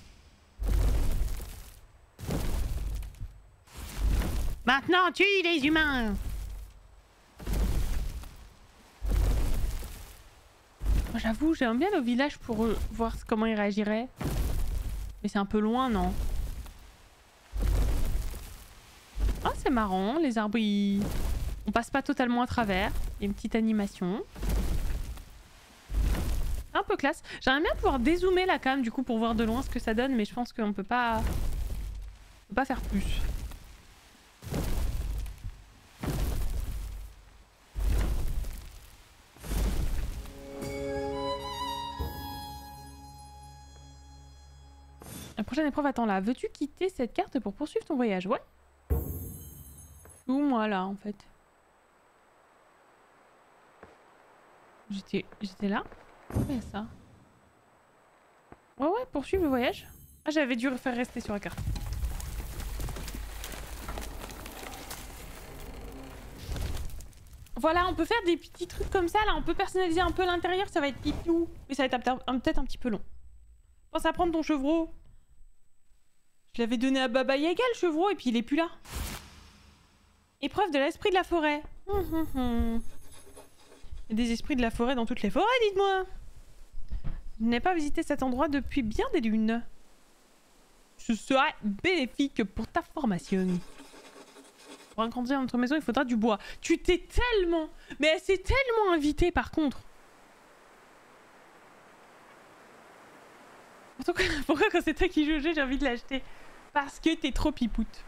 Maintenant, tue les humains! J'avoue, j'aime bien le village pour euh, voir comment il réagirait. Mais c'est un peu loin, non? Ah, c'est marrant, les arbres, ils... on passe pas totalement à travers. Il y a une petite animation. Un peu classe. J'aimerais bien pouvoir dézoomer la cam du coup pour voir de loin ce que ça donne, mais je pense qu'on peut pas... On peut pas faire plus. La prochaine épreuve attend là. Veux-tu quitter cette carte pour poursuivre ton voyage? Ouais. Où moi là en fait? J'étais j'étais là? Ouais, ça. Ouais ouais, poursuivre le voyage. Ah, j'avais dû faire rester sur la carte. Voilà, on peut faire des petits trucs comme ça là, on peut personnaliser un peu l'intérieur, ça va être pipou. Mais ça va être peut-être un petit peu long. Pense à prendre ton chevreau. Je l'avais donné à Baba Yaga le chevreau et puis il est plus là. Épreuve de l'esprit de la forêt. Hum, hum, hum. Il y a des esprits de la forêt dans toutes les forêts, dites-moi. Je n'ai pas visité cet endroit depuis bien des lunes. Ce sera bénéfique pour ta formation. Pour agrandir notre maison, il faudra du bois. Tu t'es tellement... Mais elle s'est tellement invitée par contre. Pourquoi, pourquoi quand c'est toi qui joues au jeu, j'ai envie de l'acheter? Parce que t'es trop pipoute.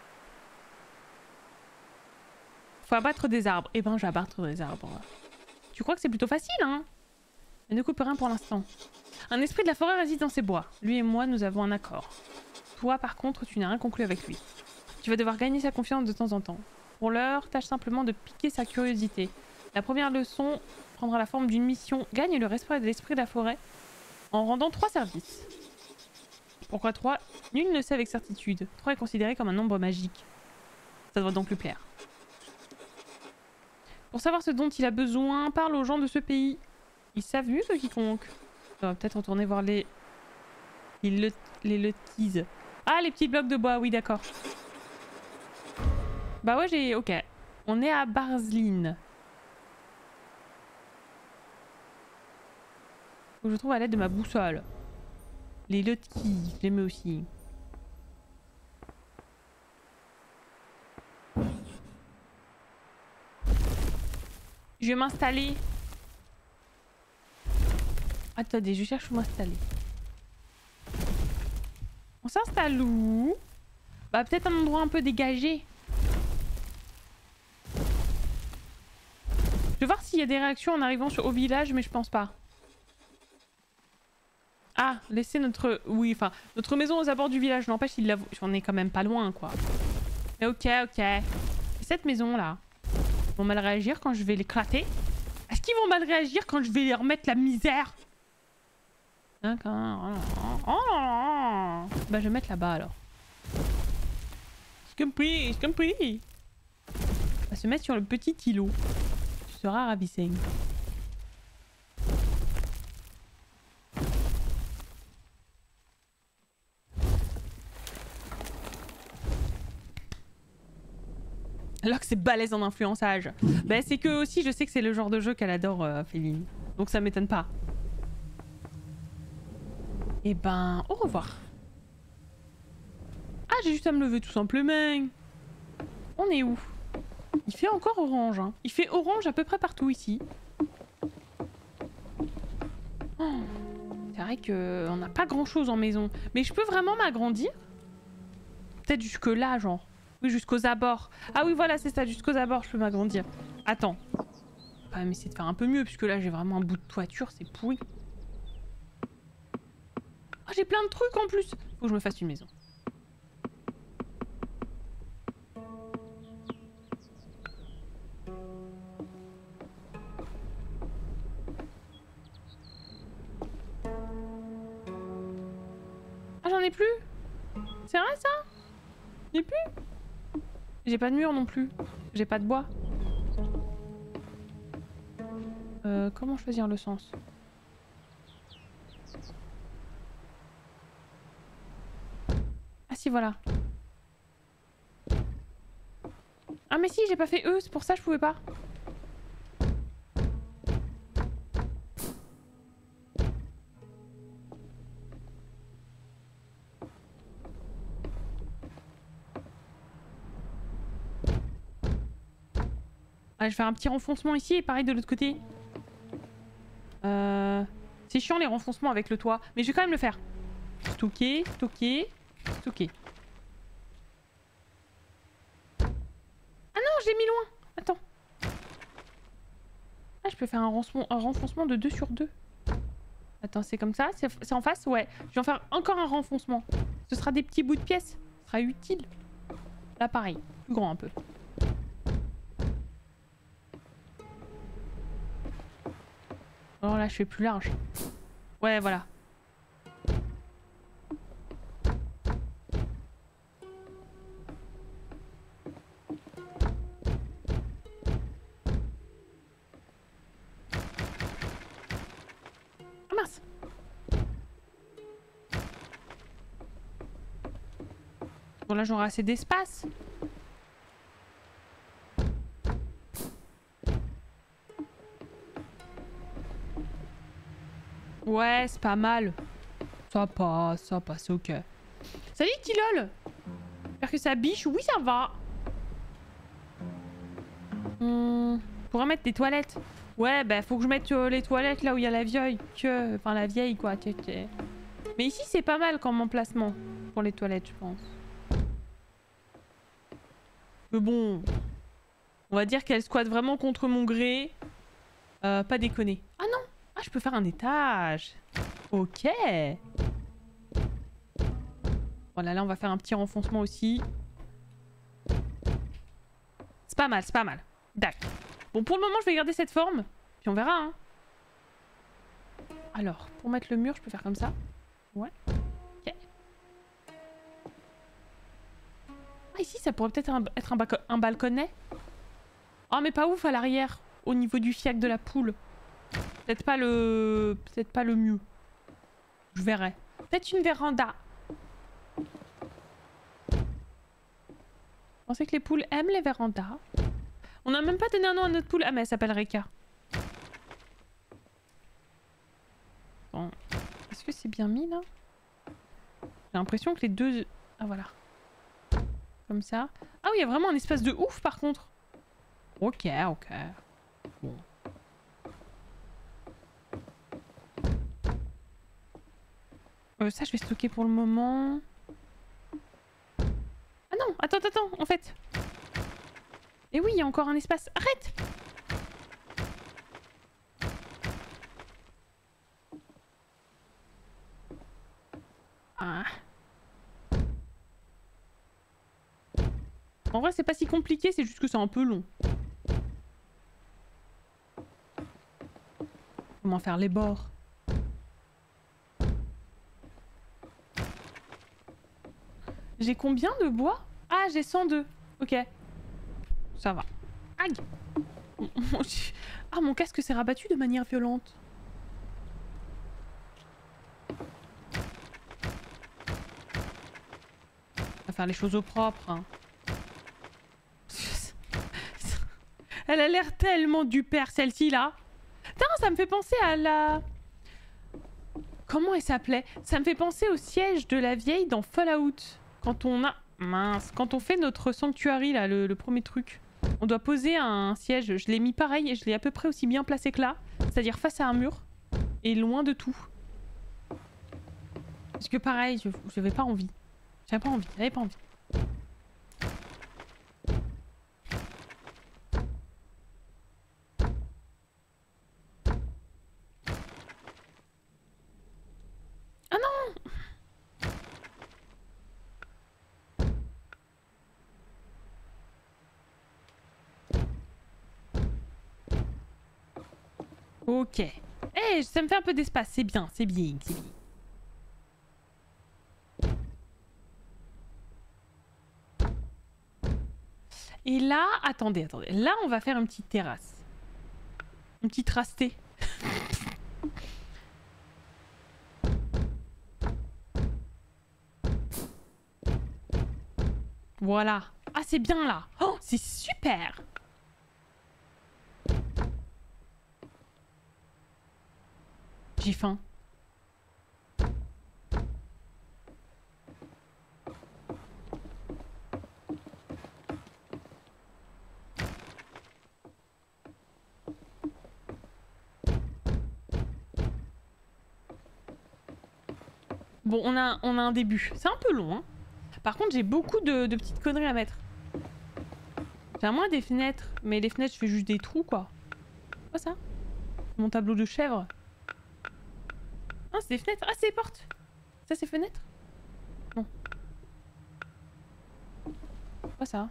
Faut abattre des arbres. Eh ben, je vais abattre des arbres. Tu crois que c'est plutôt facile, hein? Mais ne coupe rien pour l'instant. Un esprit de la forêt réside dans ces bois. Lui et moi, nous avons un accord. Toi, par contre, tu n'as rien conclu avec lui. Tu vas devoir gagner sa confiance de temps en temps. Pour l'heure, tâche simplement de piquer sa curiosité. La première leçon prendra la forme d'une mission. Gagne le respect de l'esprit de la forêt en rendant trois services. Pourquoi trois? Nul ne sait avec certitude. trois est considéré comme un nombre magique. Ça doit donc lui plaire. Pour savoir ce dont il a besoin, parle aux gens de ce pays. Ils savent mieux que quiconque. On va peut-être retourner voir les... Les, le... les Lutties. Ah, les petits blocs de bois, oui, d'accord. Bah ouais, j'ai... Ok. On est à Barzlin. Faut que je trouve à l'aide de ma boussole. Les Lutties, je les mets aussi. Je vais m'installer. Attendez, je cherche où m'installer. On s'installe où? Bah peut-être un endroit un peu dégagé. Je vais voir s'il y a des réactions en arrivant sur, au village, mais je pense pas. Ah, laisser notre... Oui, enfin, notre maison aux abords du village. N'empêche, j'en ai quand même pas loin, quoi. Mais ok, ok. Et cette maison-là, ils vont mal réagir quand je vais l'éclater? Est-ce qu'ils vont mal réagir quand je vais leur mettre la misère? D'accord. Oh, oh. Bah, je vais mettre là-bas, alors. J'ai compris, j'ai compris. On va se mettre sur le petit îlot. Tu seras ravissant. Alors que c'est balèze en influençage. Bah c'est que aussi je sais que c'est le genre de jeu qu'elle adore, euh, Féline. Donc ça m'étonne pas. Et ben, au revoir. Ah, j'ai juste à me lever tout simplement. On est où? Il fait encore orange, hein. Il fait orange à peu près partout ici. Oh, c'est vrai qu'on n'a pas grand chose en maison. Mais je peux vraiment m'agrandir? Peut-être jusque là, genre. Oui, jusqu'aux abords. Ah oui, voilà, c'est ça, jusqu'aux abords, je peux m'agrandir. Attends. On va quand même essayer de faire un peu mieux, puisque là, j'ai vraiment un bout de toiture, c'est pourri. Oh, j'ai plein de trucs en plus. Faut que je me fasse une maison. Ah, j'en ai plus? C'est vrai, ça? J'en ai plus? J'ai pas de mur non plus. J'ai pas de bois. Euh, comment choisir le sens? Ah si, voilà. Ah mais si, j'ai pas fait E, c'est pour ça que je pouvais pas. Allez, je vais faire un petit renfoncement ici et pareil de l'autre côté. Euh... C'est chiant les renfoncements avec le toit, mais je vais quand même le faire. Stocker, stocker, stocker. Ah non, je l'ai mis loin. Attends. Ah, je peux faire un renfoncement, un renfoncement de deux sur deux. Attends, c'est comme ça? C'est en face? Ouais. Je vais en faire encore un renfoncement. Ce sera des petits bouts de pièces. Ce sera utile. Là, pareil. Plus grand un peu. Oh là, je fais plus large. Ouais, voilà. Ah mince. Bon là, j'aurai assez d'espace. Ouais, c'est pas mal. Ça passe, ça passe, ok. Salut Tilol. J'espère que ça biche. Oui, ça va. Hum, pourrait mettre des toilettes. Ouais, bah faut que je mette euh, les toilettes là où il y a la vieille. Que... Enfin, la vieille, quoi. Mais ici, c'est pas mal comme emplacement pour les toilettes, je pense. Mais bon... On va dire qu'elle squatte vraiment contre mon gré. Euh, pas déconner. Ah non! Ah, je peux faire un étage. Ok. Voilà, là, on va faire un petit renfoncement aussi. C'est pas mal, c'est pas mal. D'accord. Bon, pour le moment, je vais garder cette forme. Puis on verra, hein. Alors, pour mettre le mur, je peux faire comme ça. Ouais. Ok. Ah, ici, ça pourrait peut-être un, être un, balco- un balconnet. Oh, mais pas ouf à l'arrière. Au niveau du fiac de la poule. Peut-être pas le... Peut-être pas le mieux. Je verrai. Peut-être une véranda. Vous pensez que les poules aiment les vérandas? On n'a même pas donné un nom à notre poule. Ah, mais elle s'appelle Reka. Bon. Est-ce que c'est bien mis, là? J'ai l'impression que les deux... Ah, voilà. Comme ça. Ah oui, il y a vraiment un espace de ouf, par contre. Ok, ok. Bon. Euh, ça, je vais stocker pour le moment. Ah non, attends, attends, en fait. Et oui, il y a encore un espace. Arrête! Ah. En vrai, c'est pas si compliqué, c'est juste que c'est un peu long. Comment faire les bords? J'ai combien de bois? Ah, j'ai cent deux. Ok. Ça va. Aïe. Ah, mon casque s'est rabattu de manière violente. On va faire les choses au propre. Hein. Elle a l'air tellement du père, celle-ci, là. Putain, ça me fait penser à la... Comment elle s'appelait? Ça me fait penser au siège de la vieille dans Fallout. Quand on a... Mince. Quand on fait notre sanctuary, là, le, le premier truc. On doit poser un siège. Je l'ai mis pareil et je l'ai à peu près aussi bien placé que là. C'est-à-dire face à un mur. Et loin de tout. Parce que pareil, je j'avais pas envie. J'avais pas envie. J'avais pas envie. Ah non! Ok. Eh, hey, ça me fait un peu d'espace. C'est bien, c'est bien, c'est bien. Et là, attendez, attendez. Là, on va faire une petite terrasse. Une petite rastée. Voilà. Ah, c'est bien là. Oh, c'est super. J'ai faim. Bon, on a, on a un début. C'est un peu long, hein. Par contre, j'ai beaucoup de, de petites conneries à mettre. J'ai moins des fenêtres, mais les fenêtres, je fais juste des trous, quoi. Quoi ça? Mon tableau de chèvre. Ah, c'est des fenêtres. Ah, c'est des portes. Ça, c'est fenêtres? Non. Quoi ça?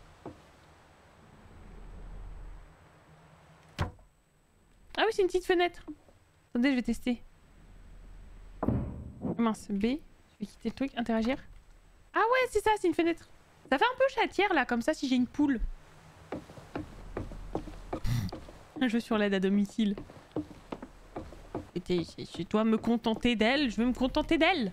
Ah oui, c'est une petite fenêtre. Attendez, je vais tester. Mince, B. Je vais quitter le truc, interagir. Ah ouais, c'est ça, c'est une fenêtre. Ça fait un peu chatière là, comme ça, si j'ai une poule. Un jeu sur l'aide à domicile. Écoutez, je dois me contenter d'elle, je veux me contenter d'elle.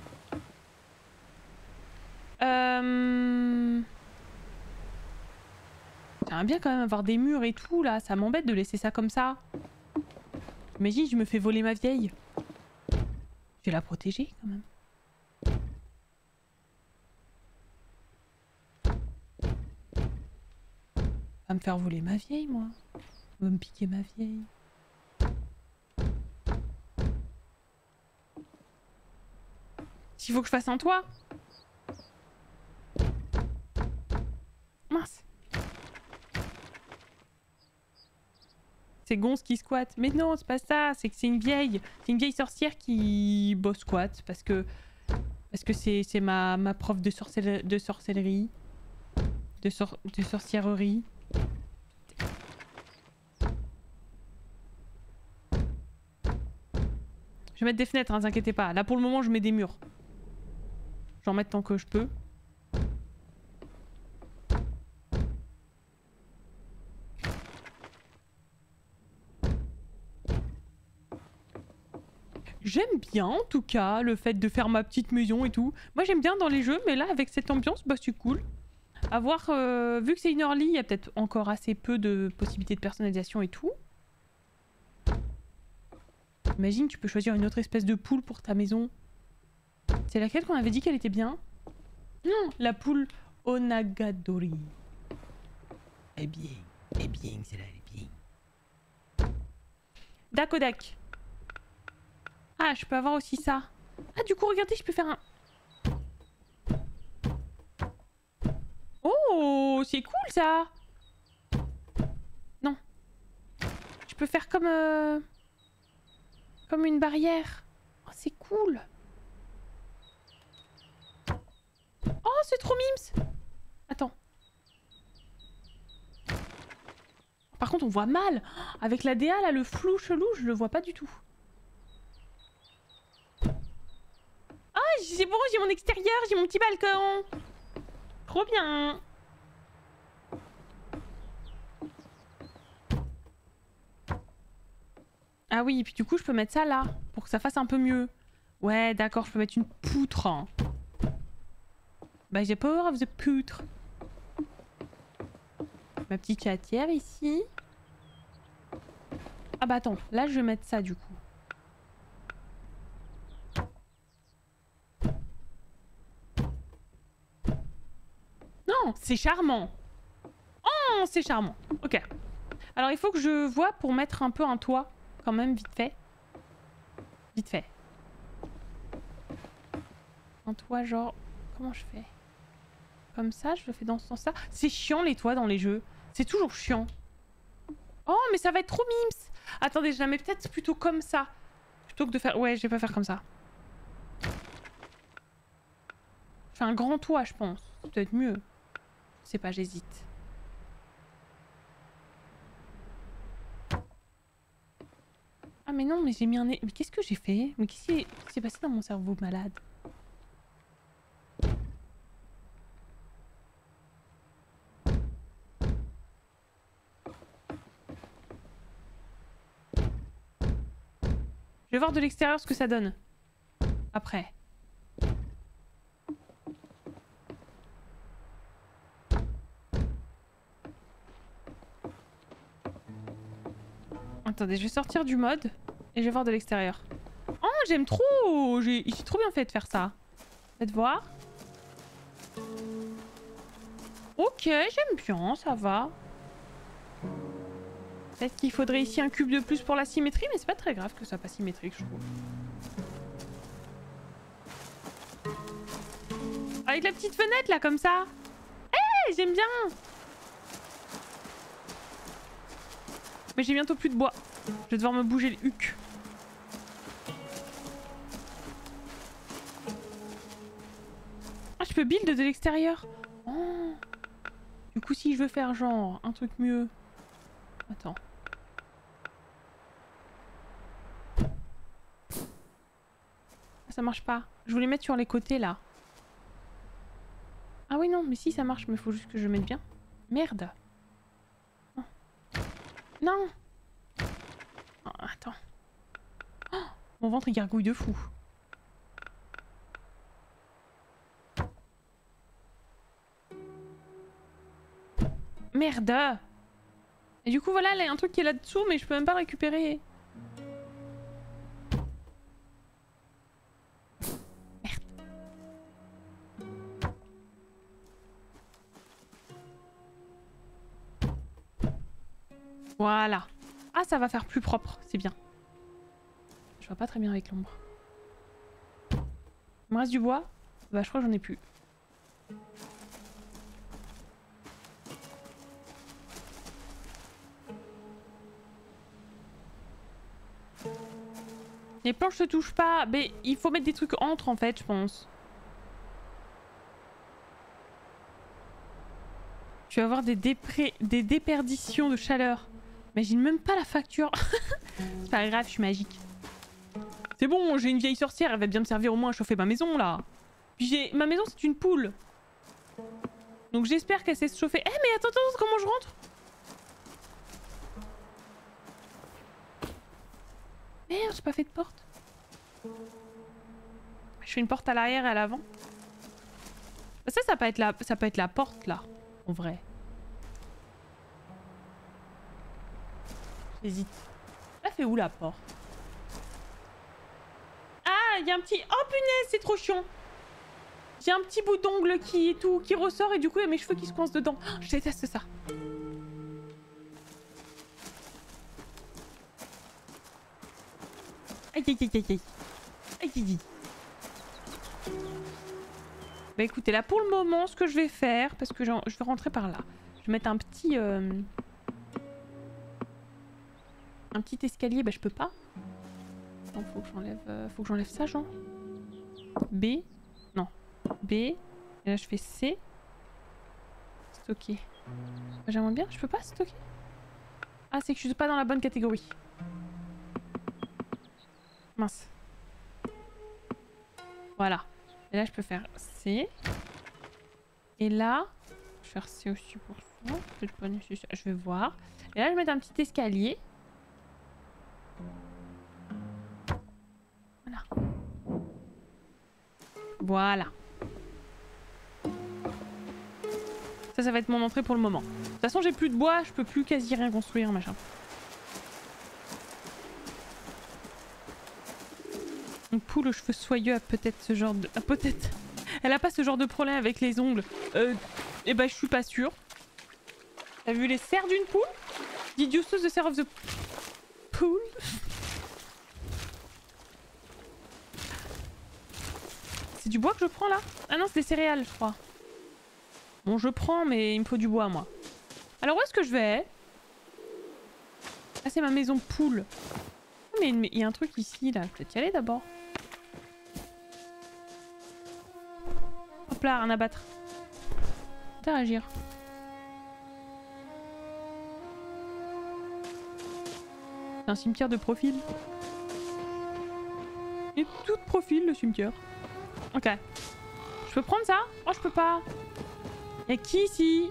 Euh... J'aimerais bien quand même avoir des murs et tout là, ça m'embête de laisser ça comme ça. Imagine, je me fais voler ma vieille. Je vais la protéger quand même. Va me faire voler ma vieille, moi. Va me piquer ma vieille. qu'il faut que je fasse un toit. Mince. C'est Gonze qui squatte. Mais non, c'est pas ça. C'est que c'est une vieille. C'est une vieille sorcière qui bosse squatte. Parce que... Parce que c'est ma, ma prof de, sorcelle, de sorcellerie. De, sor, de sorciererie. Je vais mettre des fenêtres, hein, t'inquiétez pas. Là pour le moment je mets des murs. J'en mets tant que je peux. J'aime bien en tout cas le fait de faire ma petite maison et tout. Moi j'aime bien dans les jeux, mais là avec cette ambiance, bah c'est cool. À voir, euh, vu que c'est une early, il y a peut-être encore assez peu de possibilités de personnalisation et tout. Imagine, tu peux choisir une autre espèce de poule pour ta maison. C'est laquelle qu'on avait dit qu'elle était bien? Non, la poule Onagadori. Eh bien, eh bien, c'est là, eh bien. Dakodak. Ah, je peux avoir aussi ça. Ah, du coup, regardez, je peux faire un... Oh, c'est cool, ça. Non. Je peux faire comme... Euh... Comme une barrière. Oh, c'est cool. Oh, c'est trop mimes. Attends. Par contre, on voit mal. Avec la D A, là, le flou chelou, je le vois pas du tout. Ah, c'est bon, j'ai mon extérieur, j'ai mon petit balcon. Trop bien. Ah oui, et puis du coup, je peux mettre ça là, pour que ça fasse un peu mieux. Ouais, d'accord, je peux mettre une poutre. Hein. Bah, j'ai peur of the poutre. Ma petite chatière ici. Ah bah attends, là, je vais mettre ça du coup. Non, c'est charmant. Oh, c'est charmant. Ok. Alors, il faut que je vois pour mettre un peu un toit. Quand même, vite fait. Vite fait. Un toit genre... Comment je fais? Comme ça, je le fais dans ce sens-là. C'est chiant les toits dans les jeux. C'est toujours chiant. Oh, mais ça va être trop mimes. Attendez, je la mets peut-être plutôt comme ça. Plutôt que de faire... Ouais, je vais pas faire comme ça. Je fais un grand toit, je pense. C'est peut-être mieux. Je sais pas, j'hésite. Ah mais non, mais j'ai mis un... Mais qu'est-ce que j'ai fait? Mais qu'est-ce qui s'est passé dans mon cerveau malade? Je vais voir de l'extérieur ce que ça donne. Après. Attendez, je vais sortir du mode et je vais voir de l'extérieur. Oh, j'aime trop! J'ai trop bien fait de faire ça. Faites voir. Ok, j'aime bien, ça va. Peut-être qu'il faudrait ici un cube de plus pour la symétrie, mais c'est pas très grave que ça soit pas symétrique, je trouve. Avec la petite fenêtre là, comme ça. Eh, hey, j'aime bien! Mais j'ai bientôt plus de bois. Je vais devoir me bouger le huc. Ah, je peux build de l'extérieur. Oh. Du coup, si je veux faire genre un truc mieux... Attends. Ça marche pas. Je voulais mettre sur les côtés là. Ah oui non, mais si ça marche, mais il faut juste que je mette bien. Merde. Oh. Non. Oh, attends. Oh, mon ventre il gargouille de fou. Merde. Et du coup voilà, il y a un truc qui est là-dessous, mais je peux même pas le récupérer. Merde. Voilà. Ah, ça va faire plus propre, c'est bien. Je vois pas très bien avec l'ombre. Il me reste du bois? Bah je crois que j'en ai plus. Les planches se touchent pas, mais il faut mettre des trucs entre en fait, je pense. Tu vas avoir des, dépré... des déperditions de chaleur. Imagine même pas la facture. C'est pas grave, je suis magique. C'est bon, j'ai une vieille sorcière, elle va bien me servir au moins à chauffer ma maison là. Puis j'ai... ma maison c'est une poule. Donc j'espère qu'elle sait se chauffer. Eh mais attends, attends, comment je rentre? Merde, j'ai pas fait de porte. Je fais une porte à l'arrière et à l'avant. Ça, ça peut être la... ça peut être la porte là, en vrai. J'hésite. Elle fait où la porte? Ah, il y a un petit... Oh punaise, c'est trop chiant. J'ai un petit bout d'ongle qui est tout, qui ressort et du coup il y a mes cheveux qui se coincent dedans. Oh, je déteste ça. Aïe aïe aïe aïe aïe. Aïe aïe aïe. Bah écoutez, là pour le moment, ce que je vais faire, parce que je vais rentrer par là. Je vais mettre un petit... Euh... Un petit escalier, bah je peux pas. Donc faut que j'enlève euh, faut que j'enlève ça, genre. B. Non. B. Et là je fais C. Stocker. J'aimerais bien, je peux pas stocker. Ah, c'est que je suis pas dans la bonne catégorie. Mince. Voilà. Et là je peux faire C. Et là, je vais faire C aussi pour ça. Peut-être pas nécessaire. Je vais voir. Et là je vais mettre un petit escalier. Voilà. Voilà. Ça, ça va être mon entrée pour le moment. De toute façon, j'ai plus de bois, je peux plus quasi rien construire, machin. Une poule aux cheveux soyeux a peut-être ce genre de... Ah, peut-être. Elle a pas ce genre de problème avec les ongles. Euh... Eh ben, je suis pas sûre. T'as vu les serres d'une poule? Did you see the serre of the pool? C'est du bois que je prends là? Ah non, c'est des céréales, je crois. Bon, je prends, mais il me faut du bois, moi. Alors, où est-ce que je vais? Ah, c'est ma maison poule. Mais il y a un truc ici, là. Peut-être y aller d'abord. Hop là, un abattre. Interagir. C'est un cimetière de profil. Il est tout de profil, le cimetière. Ok. Je peux prendre ça? Oh, je peux pas. Y'a qui ici?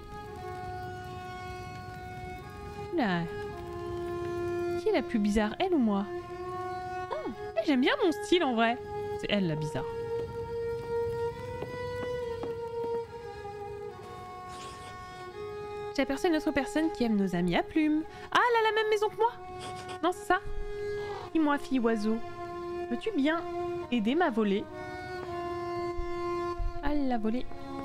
Là. Qui est la plus bizarre, elle ou moi? Oh, j'aime bien mon style en vrai. C'est elle la bizarre. J'ai aperçu une autre personne qui aime nos amis à plumes. Ah, elle a la même maison que moi? Non, c'est ça? Dis-moi, fille oiseau. Veux-tu bien aider ma volée? À la volée.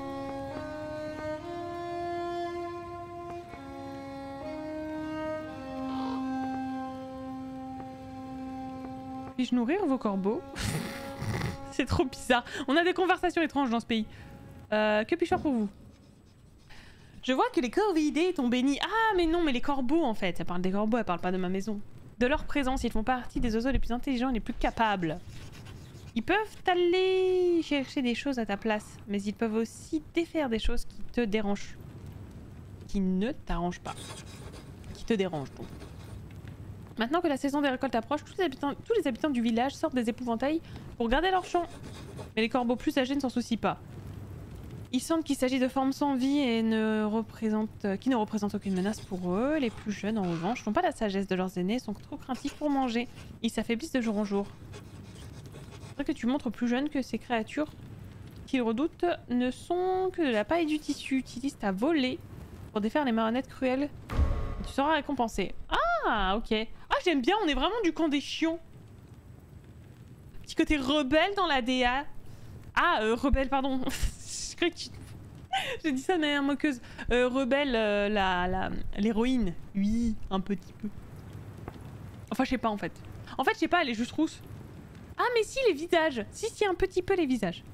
Puis-je nourrir vos corbeaux? C'est trop bizarre. On a des conversations étranges dans ce pays. Euh, que puis-je faire pour vous? Je vois que les corvidés t'ont béni. Ah, mais non, mais les corbeaux en fait. Elle parle des corbeaux, elle parle pas de ma maison. De leur présence, ils font partie des oiseaux les plus intelligents et les plus capables. Ils peuvent aller chercher des choses à ta place, mais ils peuvent aussi défaire des choses qui te dérangent. Qui ne t'arrangent pas. Qui te dérangent donc. Maintenant que la saison des récoltes approche, tous les habitants, tous les habitants du village sortent des épouvantails pour garder leur champ. Mais les corbeaux plus âgés ne s'en soucient pas. Il semble qu'il s'agit de formes sans vie et ne représentent, qui ne représentent aucune menace pour eux. Les plus jeunes, en revanche, n'ont pas la sagesse de leurs aînés, sont trop craintifs pour manger. Ils s'affaiblissent de jour en jour. C'est vrai que tu montres aux plus jeunes que ces créatures qu'ils redoutent ne sont que de la paille du tissu. Utilise ta volée pour défaire les marionnettes cruelles. Et tu seras récompensé. Ah, ok. Ah, j'aime bien, on est vraiment du camp des chiens. Petit côté rebelle dans la D A. Ah, euh, rebelle, pardon. Je crois que tu... J'ai dit ça de manière moqueuse. Euh, rebelle, euh, la, la, l'héroïne. Oui, un petit peu. Enfin, je sais pas en fait. En fait, je sais pas, elle est juste rousse. Ah mais si, les visages. Si, si, un petit peu les visages.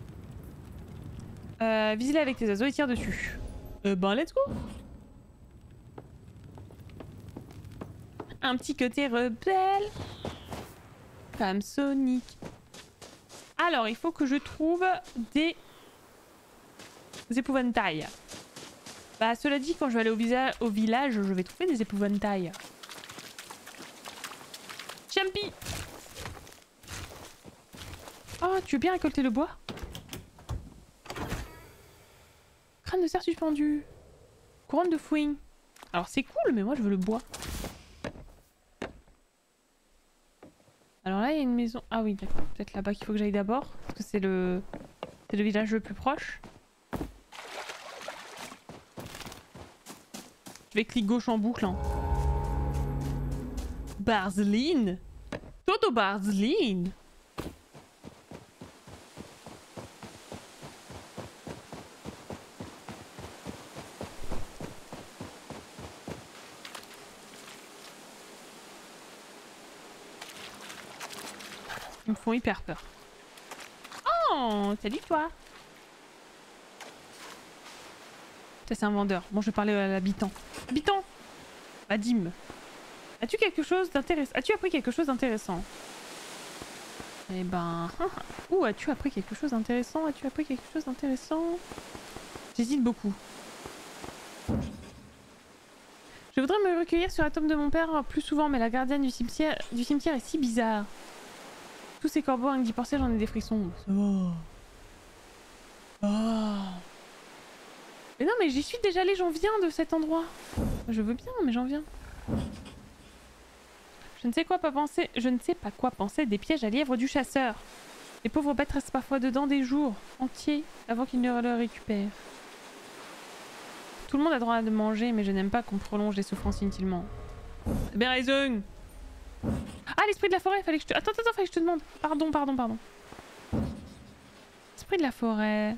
Euh, vise-les avec tes oiseaux et tire dessus. Euh, ben, let's go. Un petit côté rebelle. Comme Sonic. Alors, il faut que je trouve des... des épouvantails. Bah, cela dit, quand je vais aller au, visa... au village, je vais trouver des épouvantails. Champi! Oh, tu veux bien récolter le bois? Crâne de cerf suspendu. Couronne de fouine. Alors c'est cool, mais moi je veux le bois. Alors là, il y a une maison... Ah oui, d'accord. Peut-être là-bas qu'il faut que j'aille d'abord. Parce que c'est le... c'est le village le plus proche. Je vais cliquer gauche en boucle. Hein. Barzline. Toto Barzline. Ils me font hyper peur. Oh, salut toi. Ça c'est un vendeur. Bon, je vais parler à l'habitant. Habitant. Vadim. As-tu quelque chose d'intéressant? As-tu appris quelque chose d'intéressant? Eh ben... Ouh, as-tu appris quelque chose d'intéressant? As-tu appris quelque chose d'intéressant? J'hésite beaucoup. Je voudrais me recueillir sur la tombe de mon père plus souvent, mais la gardienne du cimetière, du cimetière est si bizarre. Tous ces corbeaux, rien que d'y penser, j'en ai des frissons. Oh. Oh. Mais non, mais j'y suis déjà allée, j'en viens de cet endroit. Je veux bien, mais j'en viens. Je ne sais quoi pas penser. Je ne sais pas quoi penser des pièges à lièvre du chasseur. Les pauvres bêtes restent parfois dedans des jours entiers avant qu'ils ne le récupèrent. Tout le monde a droit à de manger, mais je n'aime pas qu'on prolonge les souffrances inutilement. T'as bien raison. Ah, l'esprit de la forêt, fallait que je te... Attends, attends, fallait que je te demande. Pardon, pardon, pardon. Esprit de la forêt.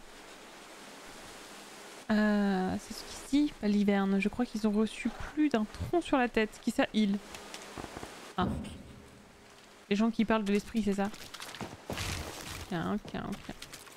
Euh, c'est ce qui se dit, pas l'hiverne. Je crois qu'ils ont reçu plus d'un tronc sur la tête. Qui ça, il. Ah. Les gens qui parlent de l'esprit, c'est ça? Tiens, ok, ok.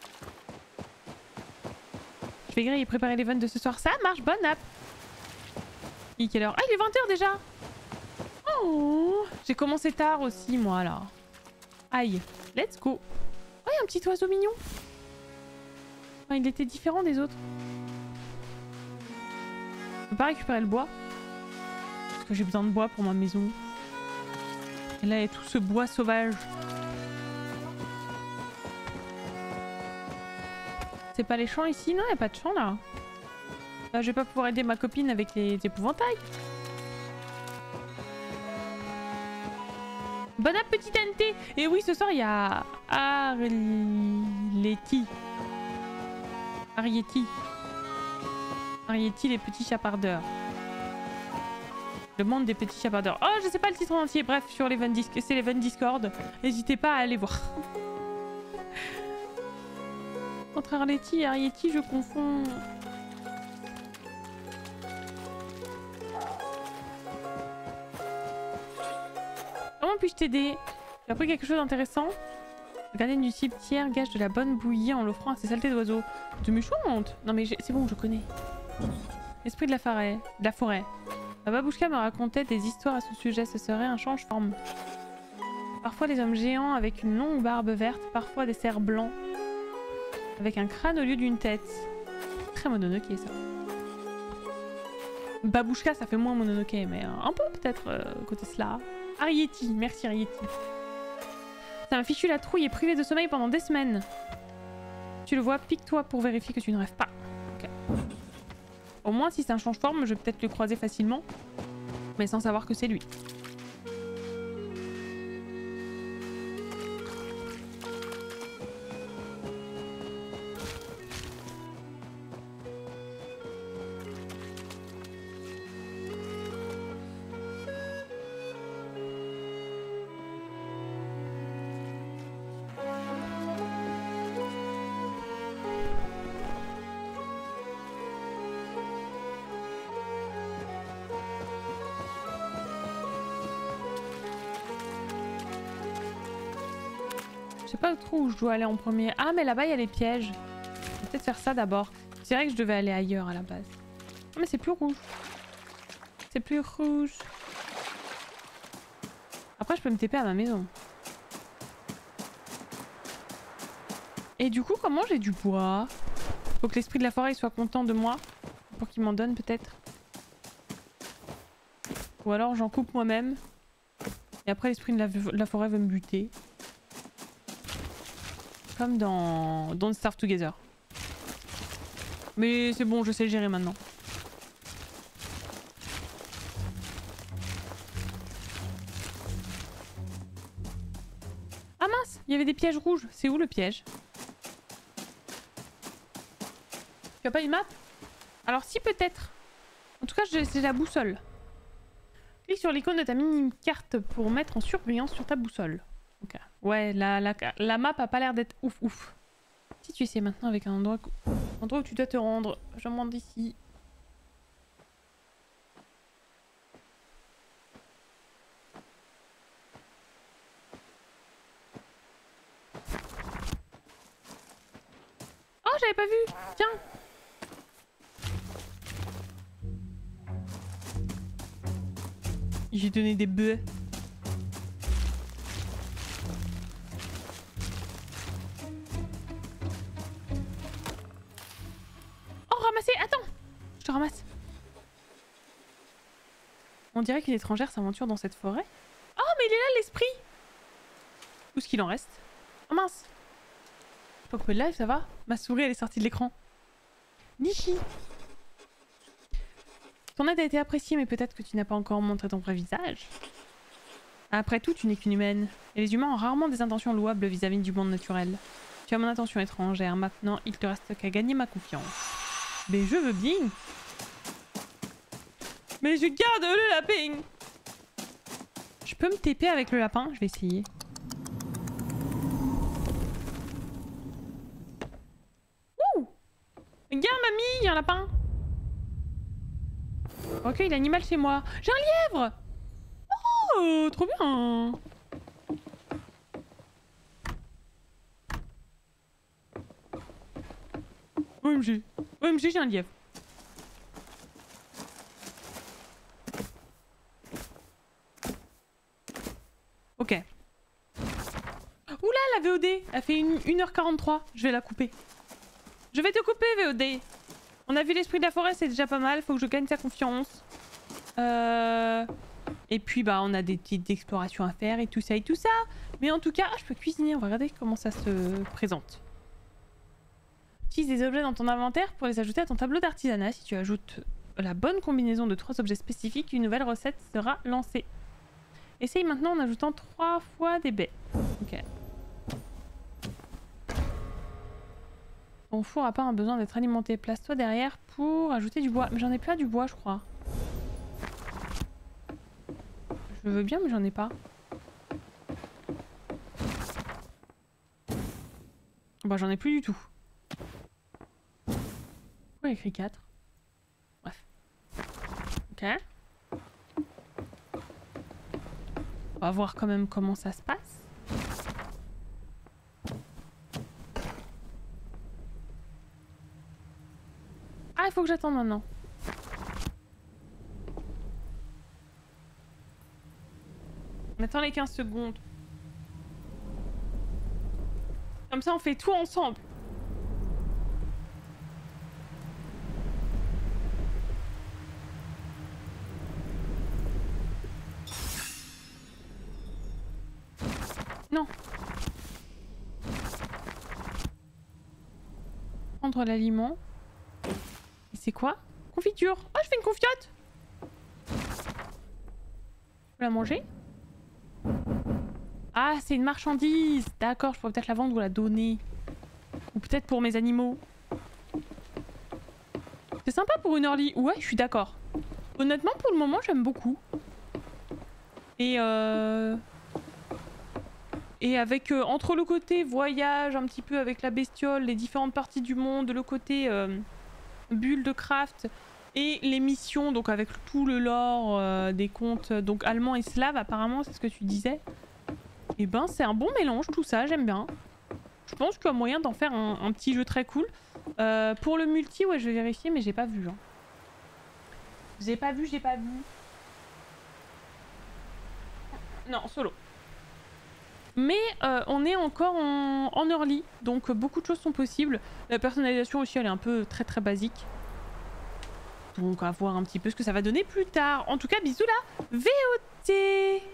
Je vais griller et préparer les vannes de ce soir. Ça marche, bonne app. Il est quelle heure? Ah, il est vingt heures déjà. Oh, j'ai commencé tard aussi, moi, là. Aïe, let's go. Oh, il y a un petit oiseau mignon. Oh, il était différent des autres. Je peux pas récupérer le bois. Parce que j'ai besoin de bois pour ma maison. Et là, il y a tout ce bois sauvage. C'est pas les champs ici? Non, il n'y a pas de champs, là. Bah, je vais pas pouvoir aider ma copine avec les épouvantails. Bon appétit, N T. Et oui, ce soir, il y a Arietti. Arietti. Arietti, les petits chapardeurs. Le monde des petits chapardeurs. Oh, je sais pas le titre en entier. Bref, sur les Van Disc... c'est les Van Discord. N'hésitez pas à aller voir. Entre Arietti et Arietti, je confonds. Comment puis-je t'aider? J'ai appris quelque chose d'intéressant. Le gardien du cimetière gage de la bonne bouillie en l'offrant à ses saletés d'oiseaux. De méchante. Non mais c'est bon, je connais. Esprit de la forêt. De la forêt. Ma babouchka me racontait des histoires à ce sujet. Ce serait un change-forme. Parfois des hommes géants avec une longue barbe verte. Parfois des cerfs blancs. Avec un crâne au lieu d'une tête. Très Mononoke ça. Babouchka ça fait moins Mononoke, mais un peu peut-être euh, côté cela. Arietti, merci Arietti. Ça m'a fichu la trouille et privé de sommeil pendant des semaines. Tu le vois, pique-toi pour vérifier que tu ne rêves pas. Okay. Au moins si c'est un change-forme, je vais peut-être le croiser facilement. Mais sans savoir que c'est lui. sais pas trop où je dois aller en premier. Ah, mais là-bas, il y a les pièges. Je vais peut-être faire ça d'abord. C'est vrai que je devais aller ailleurs à la base. Ah, mais c'est plus rouge. C'est plus rouge. Après, je peux me T P à ma maison. Et du coup, comment j'ai du bois? Faut que l'esprit de la forêt soit content de moi. Pour qu'il m'en donne peut-être. Ou alors j'en coupe moi-même. Et après l'esprit de la, de la forêt veut me buter. Comme dans Don't Starve Together. Mais c'est bon, je sais le gérer maintenant. Ah mince, il y avait des pièges rouges. C'est où le piège? Tu as pas une map? Alors si, peut-être. En tout cas, c'est la boussole. Clique sur l'icône de ta mini-carte pour mettre en surveillance sur ta boussole. Ok. Ouais, la, la, la map a pas l'air d'être ouf ouf. Si tu essaies maintenant avec un endroit, un endroit où tu dois te rendre, je monte d'ici. Oh, j'avais pas vu. Tiens. J'ai donné des bœufs. Oh, ramasser. Attends. Je te ramasse. On dirait qu'une étrangère s'aventure dans cette forêt. Oh, mais il est là, l'esprit. Où est-ce qu'il en reste? Oh mince. Je peux couper le live, ça va? Ma souris, elle est sortie de l'écran. Nichi. Ton aide a été appréciée, mais peut-être que tu n'as pas encore montré ton vrai visage. Après tout, tu n'es qu'une humaine. Et les humains ont rarement des intentions louables vis-à-vis du monde naturel. Tu as mon intention étrangère. Maintenant, il te reste qu'à gagner ma confiance. Mais je veux bien. Mais je garde le lapin. Je peux me T P avec le lapin? Je vais essayer. Ouh! Regarde, mamie, il y a un lapin. Recueil l'animal chez moi. J'ai un lièvre! Oh, trop bien! O M G. O M G, j'ai un lièvre. Ok. Oula, la V O D! Elle fait une, une heure quarante-trois. Je vais la couper. Je vais te couper, V O D! On a vu l'esprit de la forêt, c'est déjà pas mal. Faut que je gagne sa confiance. Euh... Et puis, bah, on a des petites explorations à faire et tout ça et tout ça. Mais en tout cas, je peux cuisiner. On va regarder comment ça se présente. Utilise des objets dans ton inventaire pour les ajouter à ton tableau d'artisanat. Si tu ajoutes la bonne combinaison de trois objets spécifiques, une nouvelle recette sera lancée. Essaye maintenant en ajoutant trois fois des baies. Ok. Ton four a pas un besoin d'être alimenté. Place-toi derrière pour ajouter du bois. Mais j'en ai pas du bois, je crois. Je veux bien, mais j'en ai pas. Bah, j'en ai plus du tout. Pourquoi il y a écrit quatre? Bref. Ok. On va voir quand même comment ça se passe. Ah, il faut que j'attende maintenant. On attend les quinze secondes. Comme ça, on fait tout ensemble. Non. Prendre l'aliment. Et c'est quoi? Confiture. Ah, je fais une confiote. Faut la manger? Ah, c'est une marchandise. D'accord, je pourrais peut-être la vendre ou la donner. Ou peut-être pour mes animaux. C'est sympa pour une early. Ouais, je suis d'accord. Honnêtement, pour le moment, j'aime beaucoup. Et euh... Et avec, euh, entre le côté voyage, un petit peu avec la bestiole, les différentes parties du monde, le côté euh, bulle de craft et les missions, donc avec tout le lore euh, des contes donc allemands et slaves, apparemment, c'est ce que tu disais. Et ben c'est un bon mélange tout ça, j'aime bien. Je pense qu'il y a moyen d'en faire un, un petit jeu très cool. Euh, pour le multi, ouais je vais vérifier mais j'ai pas vu. Hein. J'ai pas vu, j'ai pas vu. Non, solo. Mais euh, on est encore en, en early, donc euh, beaucoup de choses sont possibles. La personnalisation aussi, elle est un peu très très basique. Donc à voir un petit peu ce que ça va donner plus tard. En tout cas, bisous là, V O T.